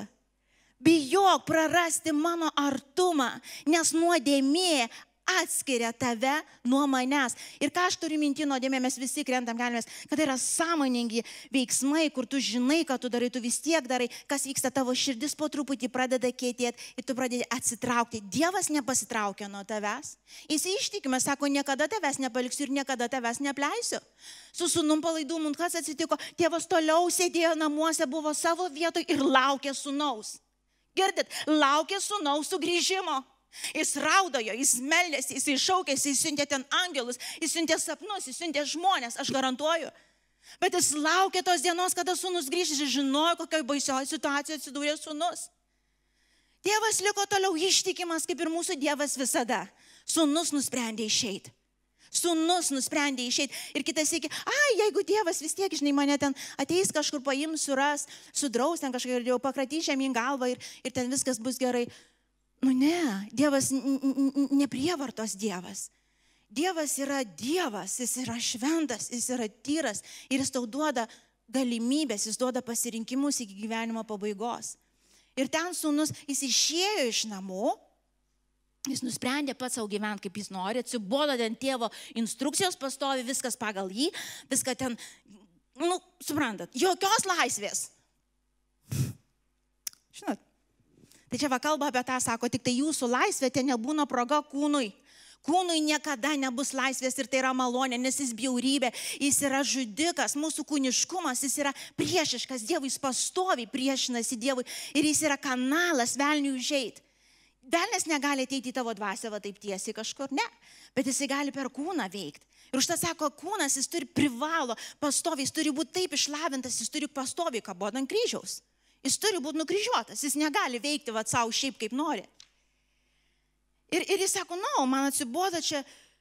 Bijok prarasti mano artumą, nes nuodėmė atskiria tave nuo manęs. Ir ką aš turiu minti nuodėmė, mes visi krentam galime, kad yra sąmoningi veiksmai, kur tu žinai, kad tu darai, tu vis tiek darai, kas vyksta, tavo širdis po truputį pradeda kietėti ir tu pradedi atsitraukti. Dievas nepasitraukia nuo tavęs. Jis ištikime, sako, niekada tavęs nepaliksiu ir niekada tavęs nepleisiu. Su sūnum palaidų, kas atsitiko, tėvas toliau sėdėjo namuose, buvo savo vietoj ir laukė sūnaus. Girdit, laukė sūnaus sugrįžimo. Jis raudojo, jis meldėsi, jis iššaukėsi, jis siuntė ten angelus, jis siuntė sapnus, jis siuntė žmonės, aš garantuoju. Bet jis laukė tos dienos, kada sūnus grįžė, jis žinojo, kokioje baisioje situacijoje atsidūrė sūnus. Dievas liko toliau ištikimas, kaip ir mūsų Dievas visada. Sūnus nusprendė išeiti. Sūnus nusprendė išeiti. Ir kitas iki, ai, jeigu Dievas vis tiek, žinai, mane ten ateis kažkur paims, suras, sudraus ten kažkaip ir jau pakratys žemyn galvą ir, ir ten viskas bus gerai. Nu ne, Dievas neprievartos Dievas. Dievas yra Dievas, jis yra šventas, jis yra tyras ir jis tau duoda galimybės, jis duoda pasirinkimus iki gyvenimo pabaigos. Ir ten sūnus, jis išėjo iš namų, jis nusprendė pats savo gyventi, kaip jis nori, atsibodo ten tėvo instrukcijos pastovi, viskas pagal jį, viską ten, nu, suprantat, jokios laisvės. Žinot. Tai čia va kalba apie tą, sako, tik tai jūsų laisvė, ten nebūna proga kūnui. Kūnui niekada nebus laisvės ir tai yra malonė, nes jis bjaurybė, jis yra žudikas, mūsų kūniškumas, jis yra priešiškas Dievui, jis pastoviai priešinasi Dievui ir jis yra kanalas velniui užeit. Velnias negali ateiti į tavo dvasią va taip tiesiai kažkur, ne, bet jis gali per kūną veikti. Ir už tą sako, kūnas, jis turi privalo pastoviai, jis turi būti taip išlavintas, jis turi pastoviai kaboti ant kryžiaus. Jis turi būti nukryžiuotas, jis negali veikti va savo šiaip kaip nori. Ir, ir jis sako, na, no, man atsibodo čia,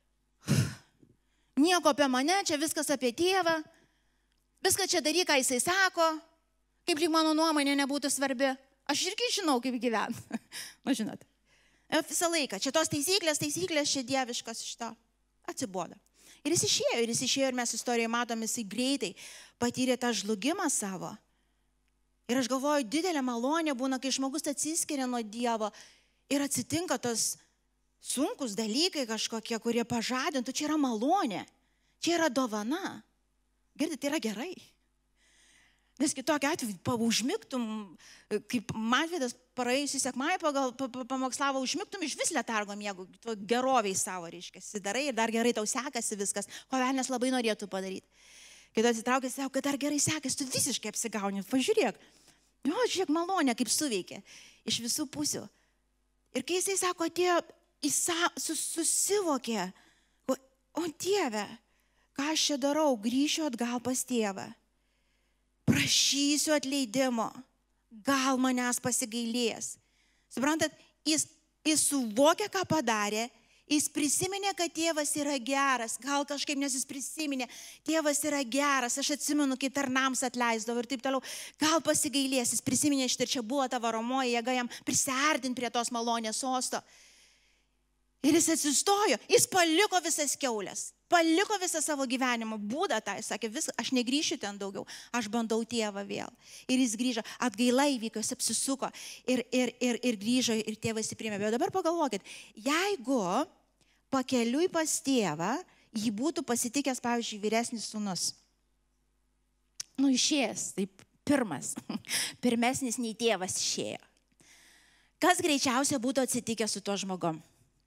nieko apie mane, čia viskas apie tėvą, viską čia daryk, ką jisai sako, kaip lyg mano nuomonė nebūtų svarbi. Aš irgi žinau, kaip gyventi. Na, žinot, visą laiką, čia tos taisyklės, taisyklės, čia dieviškas šito. Atsibodo. Ir jis išėjo, ir jis išėjo, ir mes istorijoje matom, jisai greitai patyrė tą žlugimą savo. Ir aš galvoju, didelė malonė būna, kai žmogus atsiskiria nuo Dievo ir atsitinka tos sunkus dalykai kažkokie, kurie pažadintų. Čia yra malonė, čia yra dovana. Girdite, tai yra gerai. Nes kitokia atveju, užmigtum, kaip Manvydas praėjusį sekmąjį pagal pamokslavo, užmigtum iš vis letargo miego, geroviai savo, reiškia, darai ir dar gerai tau sekasi viskas, ko velnias labai norėtų padaryti. Kai tu atsitraukė, sako, kad dar gerai sekasi, tu visiškai apsigauni, pažiūrėk. Jo, žiūrėk, malonė, kaip suveikė iš visų pusių. Ir kai jisai sako, atėjo, jis susivokė, o, o Dieve, ką aš čia darau, grįšiu atgal pas tėvą, prašysiu atleidimo, gal manęs pasigailės. Suprantat, jis, jis suvokė, ką padarė, jis prisiminė, kad tėvas yra geras, gal kažkaip, nes jis prisiminė, tėvas yra geras, aš atsimenu, kaip tarnams atleisdavo ir taip toliau, gal pasigailės, jis prisiminė, štai čia buvo ta varomoji jėga jam prisiartinti prie tos malonės sosto. Ir jis atsistojo, jis paliko visas kiaulės, paliko visą savo gyvenimo būdą, tai sakė, vis, aš negrįšiu ten daugiau, aš bandau tėvą vėl. Ir jis grįžo, atgaila įvyko, jis apsisuko ir, ir, ir, ir grįžo ir tėvas įprimė. Bet dabar pagalvokit, jeigu pakeliui pas tėvą jį būtų pasitikęs, pavyzdžiui, vyresnis sūnus, nu išėjęs, taip pirmas, pirmesnis nei tėvas išėjo, kas greičiausiai būtų atsitikę su tuo žmogum?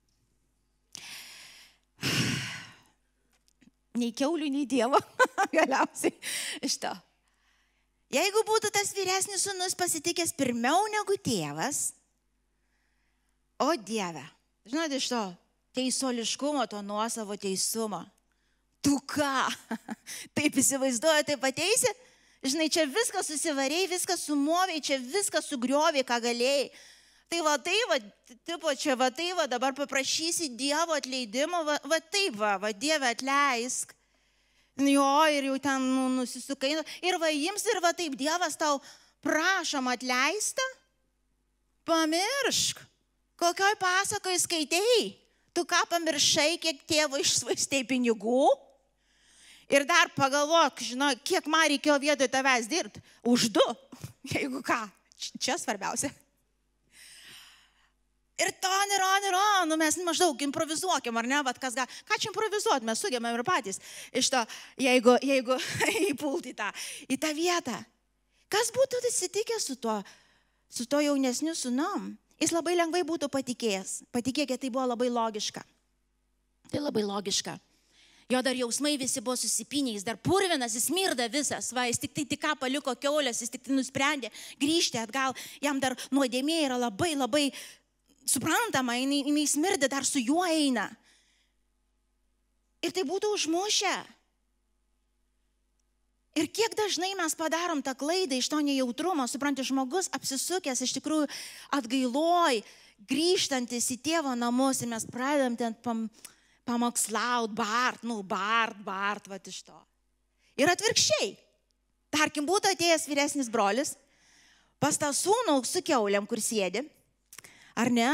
Nei kiaulių, nei dievo, galiausiai iš to. Jeigu būtų tas vyresnis sūnus pasitikęs pirmiau negu tėvas, o Dieve, žinote, iš to teisuoliškumo, to nuosavo teisumo. Tu ką? Taip įsivaizduoju, taip ateisi? Žinai, čia viską susivarėjai, viską sumovėjai, čia viską sugriovėjai, ką galėjai. Tai va, tai va, tipo, čia va, tai va, dabar paprašysi Dievo atleidimo, va, va taip va, va, Dieve atleisk. Jo, ir jau ten nu, nusisukai. Ir va, jums ir va taip, Dievas tau prašom atleistą, pamiršk, kokioj pasakoje skaitėjai. Tu ką pamiršai, kiek tėvo išsvaistei pinigų? Ir dar pagalvok, žinau, kiek man reikėjo vietoj tavęs dirbti. Už du, jeigu ką. Čia svarbiausia. Ir ton, ir on, ir on, nu mes maždaug improvizuokim, ar ne, vat kas gal, ką čia improvizuoti, mes sugebėm ir patys iš to, jeigu, jeigu įpulti tą, į tą vietą. Kas būtų atsitikęs su tuo, su to jaunesniu sūnum? Jis labai lengvai būtų patikėjęs. Patikėkit, tai buvo labai logiška. Tai labai logiška. Jo dar jausmai visi buvo susipynę, jis dar purvinas, jis mirda visas, va, jis tik tai tik ką paliko kiaulės, jis tik tai nusprendė grįžti atgal, jam dar nuodėmė yra labai, labai suprantama, jinai, jinai smirda, dar su juo eina. Ir tai būtų užmušę. Ir kiek dažnai mes padarom tą klaidą iš to nejautrumo, supranti, žmogus apsisukęs, iš tikrųjų atgailoj, grįžtantis į tėvo namus ir mes pradedam ten pam, pamokslaut, bart, nu, bart, bart, va iš to. Ir atvirkščiai, tarkim, būtų atėjęs vyresnis brolis, pas tą sūnų su kiauliam, kur sėdi, ar ne,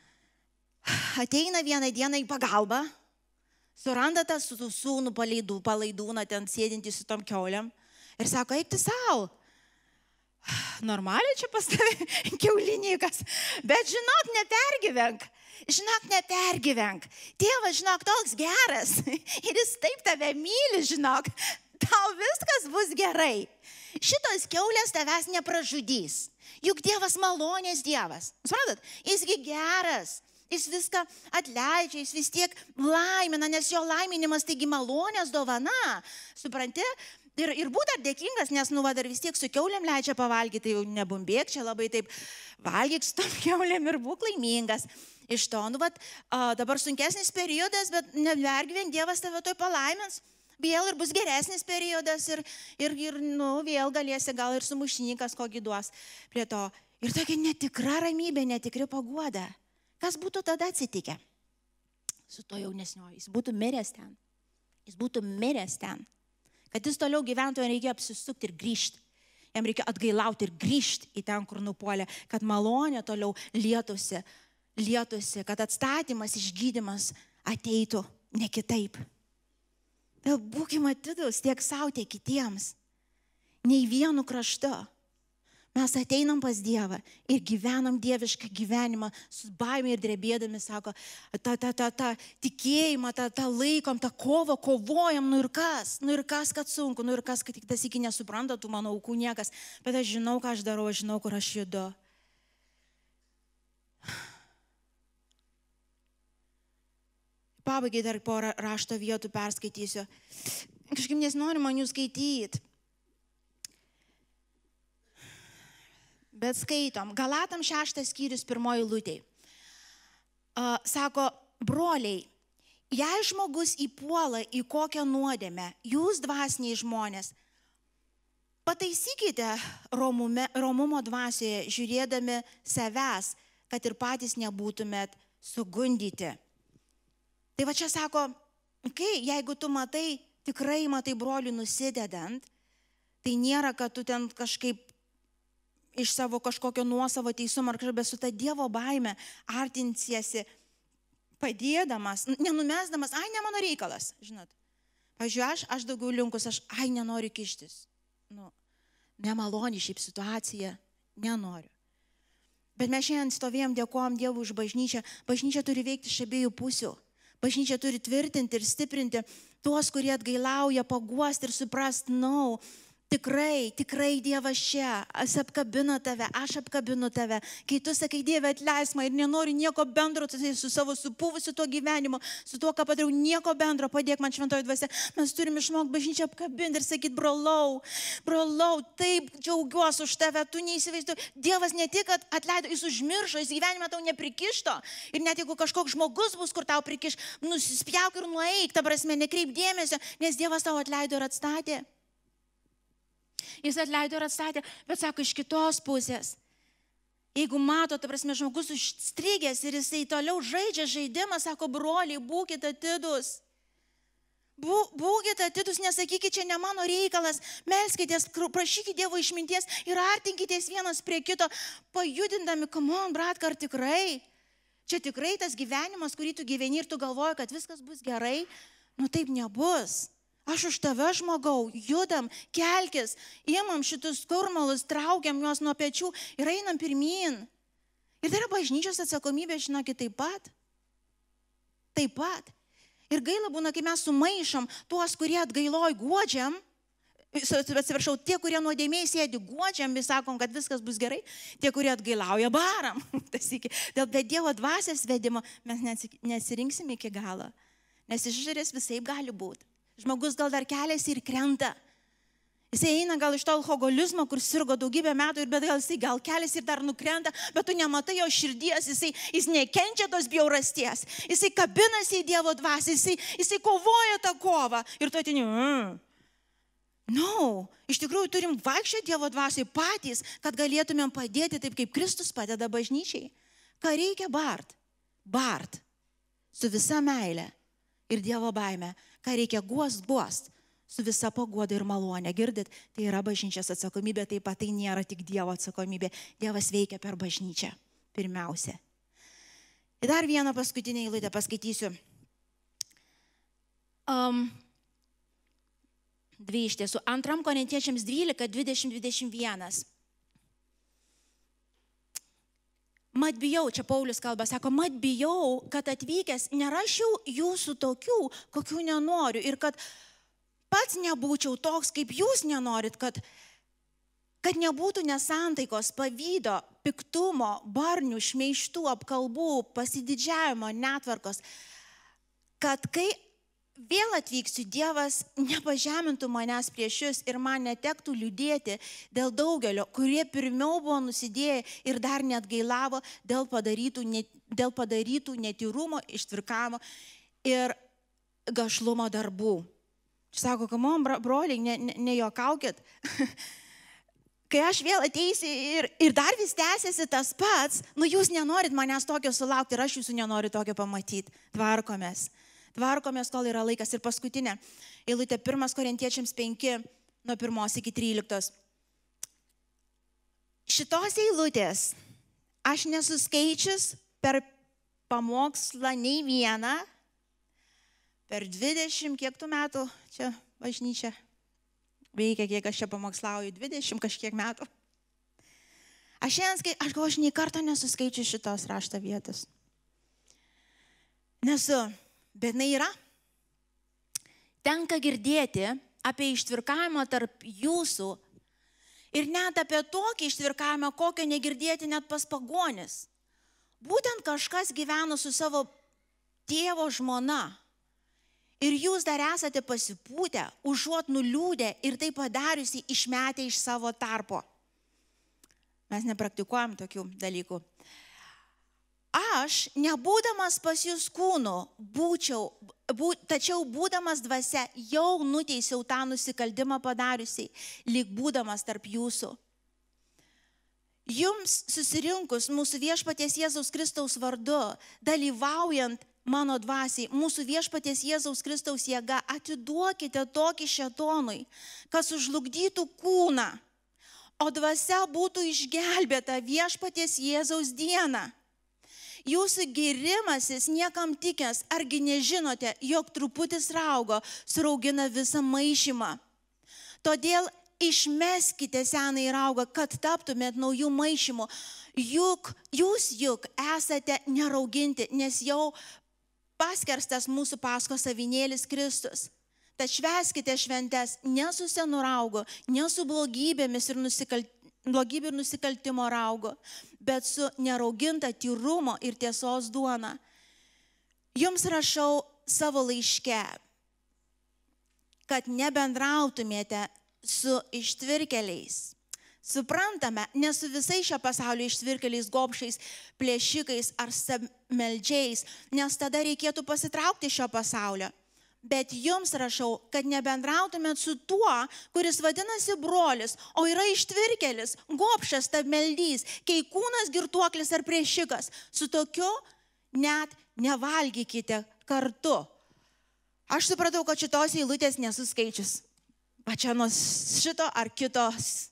ateina vieną dieną į pagalbą, suranda tą sūnų palaidų, palaidūną ten sėdintį su tom kiauliam ir sako, eik tu savo. Normaliai čia pas tave kiaulinikas, bet žinok, nepergyvenk, žinok, nepergyvenk. Tėvas, žinok, toks geras ir jis taip tave myli, žinok, tau viskas bus gerai. Šitos kiaulės tavęs nepražudys. Juk Dievas malonės Dievas. Suprantat, jisgi geras. Jis viską atleidžia, jis vis tiek laimina, nes jo laiminimas taigi malonės dovana. Supranti? Ir, ir būt dar dėkingas, nes nu va dar vis tiek su kiaulėm leidžia pavalgyti, tai jau nebumbėk, čia labai taip valgyk su tom kiaulėm ir būk laimingas. Iš to, nu va, dabar sunkesnis periodas, bet nevergyvenk, Dievas tave toj palaimins. Vėl ir bus geresnis periodas ir, ir, ir nu, vėl galėsi gal ir sumušininkas kokį duos prie to. Ir tokia netikra ramybė, netikri paguoda. Kas būtų tada atsitikę su to jaunesnio? Jis būtų miręs ten. Jis būtų miręs ten. Kad jis toliau gyventų, jam reikėjo apsisukti ir grįžti. Jam reikėjo atgailauti ir grįžti į ten, kur nupuolė, kad malonė toliau lietųsi, lietųsi, kad atstatymas, išgydymas ateitų ne kitaip. Tai būkime atidūs tiek savo, tiek kitiems. Nei vienu kraštu. Mes ateinam pas Dievą ir gyvenam dievišką gyvenimą su baime ir drebėdami, sako, tą, tą, tą, tą tikėjimą, tą, tą laikom, tą kovą, kovojam, nu ir kas, nu ir kas, kad sunku, nu ir kas, kad tik tas iki nesupranta, tu mano aukų niekas, bet aš žinau, ką aš darau, aš žinau, kur aš judu. Pabaigai dar porą rašto vietų perskaitysiu. Kažkaip nesinori man jų skaityti. Bet skaitom. Galatam šeštas skyrius pirmoji lūtė. Uh, sako, broliai, jei žmogus įpuola į kokią nuodėmę, jūs dvasiniai žmonės, pataisykite romume, romumo dvasioje, žiūrėdami savęs, kad ir patys nebūtumėt sugundyti. Tai va čia sako, kai, jeigu tu matai, tikrai matai brolių nusidedant, tai nėra, kad tu ten kažkaip iš savo kažkokio nuosavo teisumo ar kažkaip, bet su ta Dievo baime artinsiesi padėdamas, nenumesdamas, ai, ne mano reikalas, žinot. Pavyzdžiui, aš, aš daugiau linkus, aš, ai, nenoriu kištis. Nu, nemaloni šiaip situacija, nenoriu. Bet mes šiandien stovėjom, dėkojom Dievui už bažnyčią. Bažnyčia turi veikti iš abiejų pusių. Bažnyčia turi tvirtinti ir stiprinti tuos, kurie atgailauja, paguosti ir suprast, nau, Tikrai, tikrai Dievas čia, aš apkabinu tave, aš apkabinu tave. Kai tu sakai, Dieve, atleisk man ir nenori nieko bendro su savo supuvusiu tuo gyvenimu, su tuo, ką padariau, nieko bendro, padėk man šventoji dvasia. Mes turime išmokti bažnyčią apkabinti ir sakyti, brolau, brolau, taip džiaugiuosi už tave, tu neįsivaizduoji. Dievas ne tik atleido, jis užmiršo, jis gyvenimą tau neprikišto. Ir net jeigu kažkoks žmogus bus, kur tau prikiš, nusispjauk ir nueik, ta prasme, nekreip dėmesio, nes Dievas tau atleido ir atstatė. Jis atleido ir atstatė, bet sako, iš kitos pusės. Jeigu mato, ta prasme, žmogus užstrigęs ir jisai toliau žaidžia žaidimą, sako, broliai, būkite atidus. Bū, būkite atidus, nesakykite, čia ne mano reikalas, melskitės, prašykite Dievo išminties ir artinkitės vienas prie kito, pajudindami, come on, brat, ar tikrai? Čia tikrai tas gyvenimas, kurį tu gyveni ir tu galvoji, kad viskas bus gerai, nu taip nebus. Aš už tave, žmogau, judam, kelkis, imam šitus kurmalus, traukiam juos nuo pečių ir einam pirmyn. Ir tai yra bažnyčios atsakomybė, žinokit, taip pat. Taip pat. Ir gaila būna, kai mes sumaišom tuos, kurie atgailoj guodžiam, atsiprašau, tie, kurie nuodėmėj sėdi guodžiam, vis sakom, kad viskas bus gerai, tie, kurie atgailauja, baram. Dėl be Dievo dvasios vedimo mes nesirinksim iki galo, nes išorės visaip gali būti. Žmogus gal dar keliasi ir krenta. Jisai eina gal iš to alkoholizmo, kur sirgo daugybę metų, bet gal jisai gal keliasi ir dar nukrenta, bet tu nematai jo širdies, jisai, jis nekenčia tos bjaurasties, jisai kabinasi į Dievo dvasią, jisai, jisai kovoja tą kovą ir tu atini, mm. No, iš tikrųjų turim vaikščioti Dievo dvasiai patys, kad galėtumėm padėti taip, kaip Kristus padeda bažnyčiai. Ką reikia bart? Bart. Su visa meile ir Dievo baime. Ką reikia guost, guost, su visa paguoda ir malonė. Girdit, tai yra bažnyčios atsakomybė, taip pat tai nėra tik Dievo atsakomybė. Dievas veikia per bažnyčią, pirmiausia. Ir dar vieną paskutinę eilutę paskaitysiu. Um, dvi iš tiesų. Antram Korintiečiams dvylika, dvidešimt, dvidešimt vienas. Mat bijau, čia Paulius kalba, sako, mat bijau, kad atvykęs nerašiau jūsų tokių, kokių nenoriu ir kad pats nebūčiau toks, kaip jūs nenorit, kad, kad nebūtų nesantaikos, pavydo, piktumo, barnių, šmeižtų, apkalbų, pasididžiavimo, netvarkos, kad kai vėl atvyksiu, Dievas nepažemintų manęs prieš jūs ir man netektų liūdėti dėl daugelio, kurie pirmiau buvo nusidėję ir dar net gailavo dėl padarytų, net, dėl padarytų netyrumo, ištvirkamo ir gašlumo darbų. Sako, kamon, broliai, ne, ne, nejuokaukit. Kai aš vėl ateisiu ir, ir dar vis tęsiasi tas pats, nu jūs nenorit manęs tokio sulaukti ir aš jūsų nenoriu tokio pamatyti. Tvarkomės. Tvarkomės, kol yra laikas. Ir paskutinė eilutė, pirmas Korintiečiams penki, nuo pirmos iki tryliktos. Šitos eilutės aš nesuskaičius per pamokslą nei vieną, per dvidešimt, kiek tų metų čia bažnyčia veikia, kiek aš čia pamokslauju, dvidešimt kažkiek metų. Aš šiandien, aš galvoju, aš nei kartą nesuskaičiu šitos rašto vietos. Nesu. Bet jinai yra. Tenka girdėti apie ištvirkavimą tarp jūsų ir net apie tokį ištvirkavimą, kokio negirdėti net pas pagonis. Būtent kažkas gyveno su savo tėvo žmona ir jūs dar esate pasipūtę, užuot nuliūdę ir tai padariusi išmetę iš savo tarpo. Mes nepraktikuojam tokių dalykų. Aš, nebūdamas pas jūs kūnu, būčiau, bū, tačiau būdamas dvasia, jau nuteisiau tą nusikaltimą padariusiai, lyg būdamas tarp jūsų. Jums susirinkus mūsų viešpaties Jėzaus Kristaus vardu, dalyvaujant mano dvasiai, mūsų viešpaties Jėzaus Kristaus jėga, atiduokite tokį šėtonui, kas užlugdytų kūną, o dvasia būtų išgelbėta viešpaties Jėzaus dieną. Jūsų girimasis niekam tikęs, argi nežinote, jog truputis raugo suraugina visą maišymą. Todėl išmeskite senąjį raugą, kad taptumėt naujų maišymų. Juk jūs juk esate nerauginti, nes jau paskerstas mūsų Paskos avinėlis Kristus. Tad švęskite šventes ne su senų raugo, ne su blogybėmis ir, nusikal... blogybė ir nusikaltimo raugo, bet su nerauginta tyrumo ir tiesos duona. Jums rašau savo laiške, kad nebendrautumėte su ištvirkeliais. Suprantame, ne su visais šio pasaulio ištvirkeliais, gobšais, plėšikais ar stabmeldžiais, nes tada reikėtų pasitraukti šio pasaulio. Bet jums rašau, kad nebendrautumėt su tuo, kuris vadinasi brolis, o yra ištvirkelis, gobšas, stabmeldys, keikūnas, girtuoklis ar plėšikas. Su tokiu net nevalgykite kartu. Aš supratau, kad šitos eilutės nesu skaičius. Pačia nuo šito ar kitos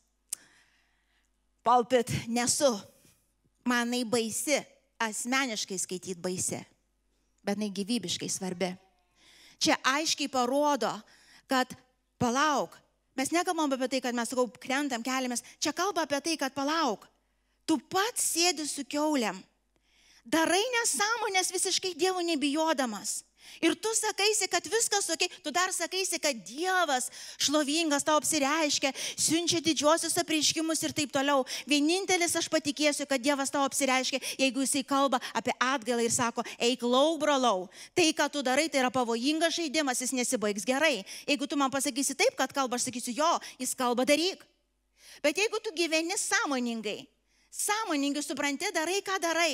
palpit nesu. Manai baisi, asmeniškai skaityti baisi, bet jinai gyvybiškai svarbi. Čia aiškiai parodo, kad palauk, mes nekalbam apie tai, kad mes sakau, krentam, keliamės. Čia kalba apie tai, kad palauk, tu pats sėdi su kiaulėm, darai nesąmonės visiškai Dievo nebijodamas. Ir tu sakaisi, kad viskas ok, tu dar sakaisi, kad Dievas šlovingas tau apsireiškia, siunčia didžiosius apreiškimus ir taip toliau. Vienintelis aš patikėsiu, kad Dievas tau apsireiškia, jeigu jisai kalba apie atgailą ir sako, eik lauk, brolau. Tai, ką tu darai, tai yra pavojingas žaidimas, jis nesibaigs gerai. Jeigu tu man pasakysi taip, kad kalba, aš sakysiu, jo, jis kalba, daryk. Bet jeigu tu gyveni sąmoningai, sąmoningai supranti, darai, ką darai.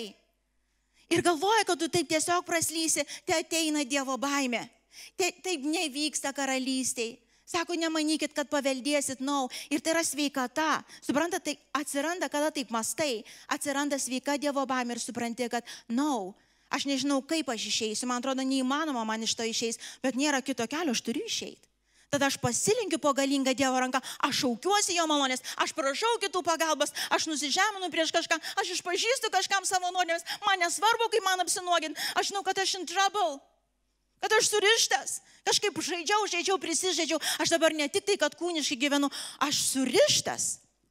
Ir galvoja, kad tu taip tiesiog praslysi, tai ateina Dievo baimė. Tai, taip nevyksta karalystėj. Sako, nemanykit, kad paveldėsit, nau. No. Ir tai yra sveikata. Suprantat, tai atsiranda, kada taip mastai, atsiranda sveika Dievo baimė ir supranti, kad, nau, no, aš nežinau, kaip aš išeisiu. Man atrodo, neįmanoma man iš to išeis, bet nėra kito kelio, aš turiu išeiti. Tada aš pasilinkiu po galingą Dievo ranką, aš šaukiuosi jo malonės, aš prašau kitų pagalbos, aš nusižeminu prieš kažką, aš išpažįstu kažkam savo nuodėmes, man nesvarbu, kaip man apsinuogint, aš žinau, kad aš in trouble, kad aš surištas, kažkaip žaidžiau, žaidžiau, prisižaidžiau, aš dabar ne tik tai, kad kūniškai gyvenu, aš surištas,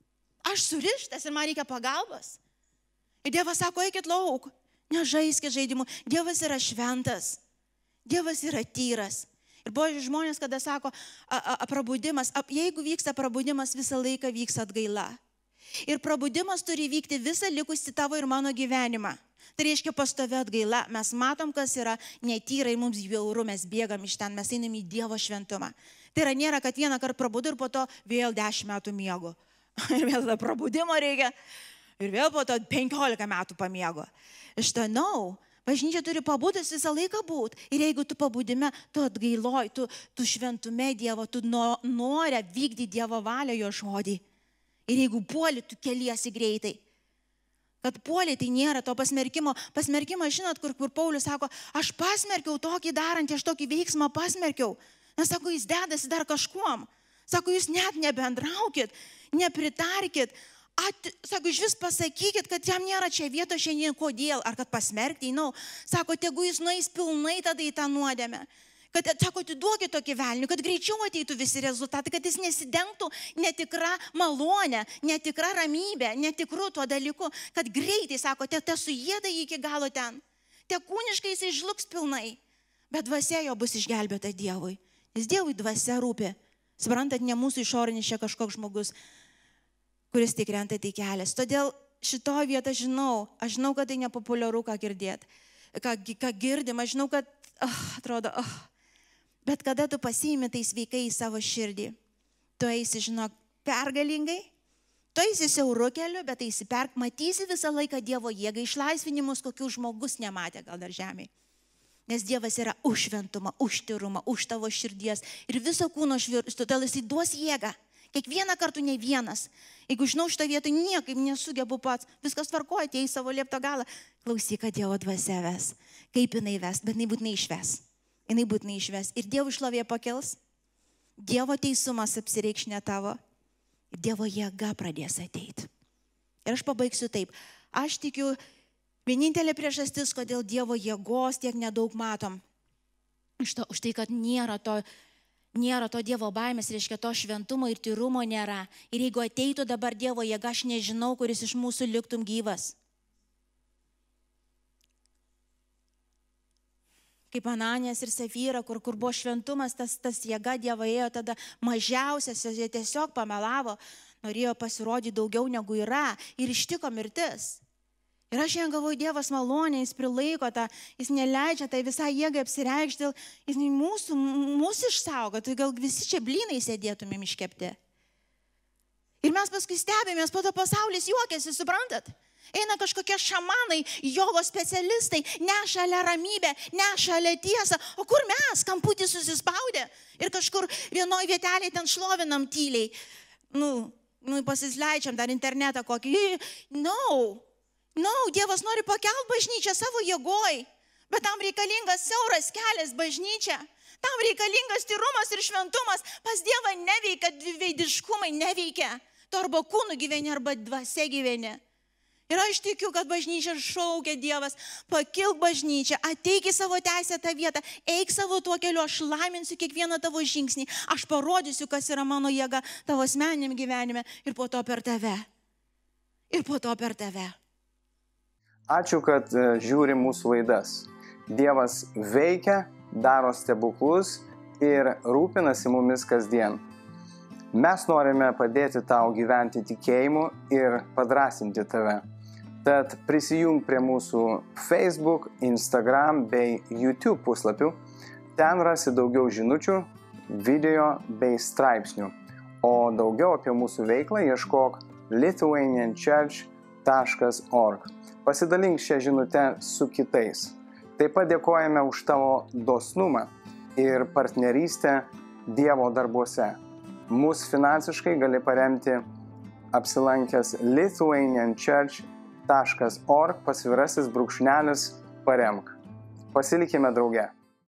aš surištas ir man reikia pagalbos. Ir Dievas sako, eikit lauk, nežaiskit žaidimų, Dievas yra šventas, Dievas yra tyras. Ir buvo žmonės, kada sako, a, a, a, prabudimas, a, jeigu vyksta prabudimas, visą laiką vyks atgaila. Ir prabudimas turi vykti visą likusį tavo ir mano gyvenimą. Tai reiškia pastovi atgaila. Mes matom, kas yra netyra ir mums bjauru, mes bėgam iš ten, mes einam į Dievo šventumą. Tai yra nėra, kad vieną kartą prabudu ir po to vėl dešimt metų miego. Ir vėl tada prabudimo reikia. Ir vėl po to penkiolika metų pamiego. Iš to, nau. Bažnyčia turi pabudęs visą laiką būti. Ir jeigu tu pabudime, tu atgailoj, tu, tu šventume Dievo, tu no, nori vykdyti Dievo valią jo žodį. Ir jeigu puoli, tu keliesi greitai. Kad puoli, tai nėra to pasmerkimo. Pasmerkimo, žinot, kur, kur Paulius sako, aš pasmerkiau tokį darantį, aš tokį veiksmą pasmerkiau. Nes sako, jis dedasi dar kažkuom. Sako, jūs net nebendraukit, nepritarkit. At, sako, iš vis pasakykit, kad jam nėra čia vietos šiandien, kodėl, ar kad pasmerkti, no. Sako, tegu jis nueis pilnai tada į tą nuodėmę. Kad, sako, atiduokit tokį velnių, kad greičiau ateitų visi rezultatai, kad jis nesidengtų netikra malonė, netikra ramybė, netikru tuo dalyku, kad greitai, sako, te, te suėda iki galo ten. Te kūniškai jis žlugs pilnai, bet dvasia jo bus išgelbėta Dievui. Nes Dievui dvasia rūpi. Suprantat, ne mūsų išorinis čia kažkoks žmogus, kuris tik renta tai kelias. Todėl šitoje vietoje žinau, aš žinau, kad tai nepopuliaru, ką girdėt, ką, ką girdim, aš žinau, kad, oh, atrodo, oh. Bet kada tu pasiimi tai sveikai į savo širdį, tu eisi, žinok, pergalingai, tu eisi siauru keliu, bet eisi per, matysi visą laiką Dievo jėgą, išlaisvinimus, kokių žmogus nematė gal dar žemėje. Nes Dievas yra už šventumą, už tyrumą, už tavo širdies ir viso kūno švirkštą, todėl jisai duos jėgą. Kiekvieną kartą ne vienas. Jeigu žinau šitą vietą, niekaip nesugebu pats. Viskas tvarkoja, atėjai į savo liepto galą. Klausyk, kad Dievo dvasia ves. Kaip jinai ves, bet jinai būtinai išves. Jinai būtinai išves. Ir Dievo šlovė pakels. Dievo teisumas apsireikš ne tavo. Ir Dievo jėga pradės ateiti. Ir aš pabaigsiu taip. Aš tikiu, vienintelė priežastis, kodėl Dievo jėgos tiek nedaug matom. Iš to, už tai, kad nėra to... Nėra to Dievo baimės, reiškia to šventumo ir tyrumo nėra. Ir jeigu ateitų dabar Dievo jėga, aš nežinau, kuris iš mūsų liktum gyvas. kaip Ananijas ir Safyra, kur, kur buvo šventumas, tas, tas jėga Dievo ėjo, tada mažiausias, jie tiesiog pamelavo, norėjo pasirodyti daugiau negu yra ir ištiko mirtis. Ir aš šiandien galvoju, Dievas malonė, jis prilaiko tą, jis neleidžia tai visai jėgai apsireikšti, jis mūsų, mūsų išsaugo, tai gal visi čia blynai sėdėtumėm iškepti. Ir mes paskui stebėmės, po to pasaulis juokiasi, suprantat? Eina kažkokie šamanai, jogos specialistai, neša ale ramybę, neša ale tiesą, o kur mes, kamputį susispaudę ir kažkur vienoj vietelėje ten šlovinam tyliai, nu, nu pasisleidžiam dar internetą kokį, no. Na, no, Dievas nori pakelt bažnyčią savo jėgoj, bet tam reikalingas siauras kelias bažnyčia, tam reikalingas tyrumas ir šventumas, pas Dievą neveikia dviveidiškumai, neveikia, tu arba kūnų gyveni, arba dvasia gyveni. Ir aš tikiu, kad bažnyčia šaukia Dievas, pakilk bažnyčią, ateik į savo teisėtą vietą, eik savo tuo keliu, aš laiminsiu kiekvieną tavo žingsnį, aš parodysiu, kas yra mano jėga tavo asmeniniam gyvenime ir po to per tave. Ir po to per tave. Ačiū, kad žiūri mūsų laidas. Dievas veikia, daro stebuklus ir rūpinasi mumis kasdien. Mes norime padėti tau gyventi tikėjimu ir padrasinti tave. Tad prisijung prie mūsų Facebook, Instagram bei YouTube puslapių. Ten rasi daugiau žinučių, video bei straipsnių. O daugiau apie mūsų veiklą ieškok lithuanian church taškas org. Pasidalink šią žinutę su kitais. Taip pat dėkojame už tavo dosnumą ir partnerystę Dievo darbuose. Mūsų finansiškai gali paremti apsilankęs lithuanian church taškas org pasvirasis brūkšnelis paremk. Pasilikime drauge.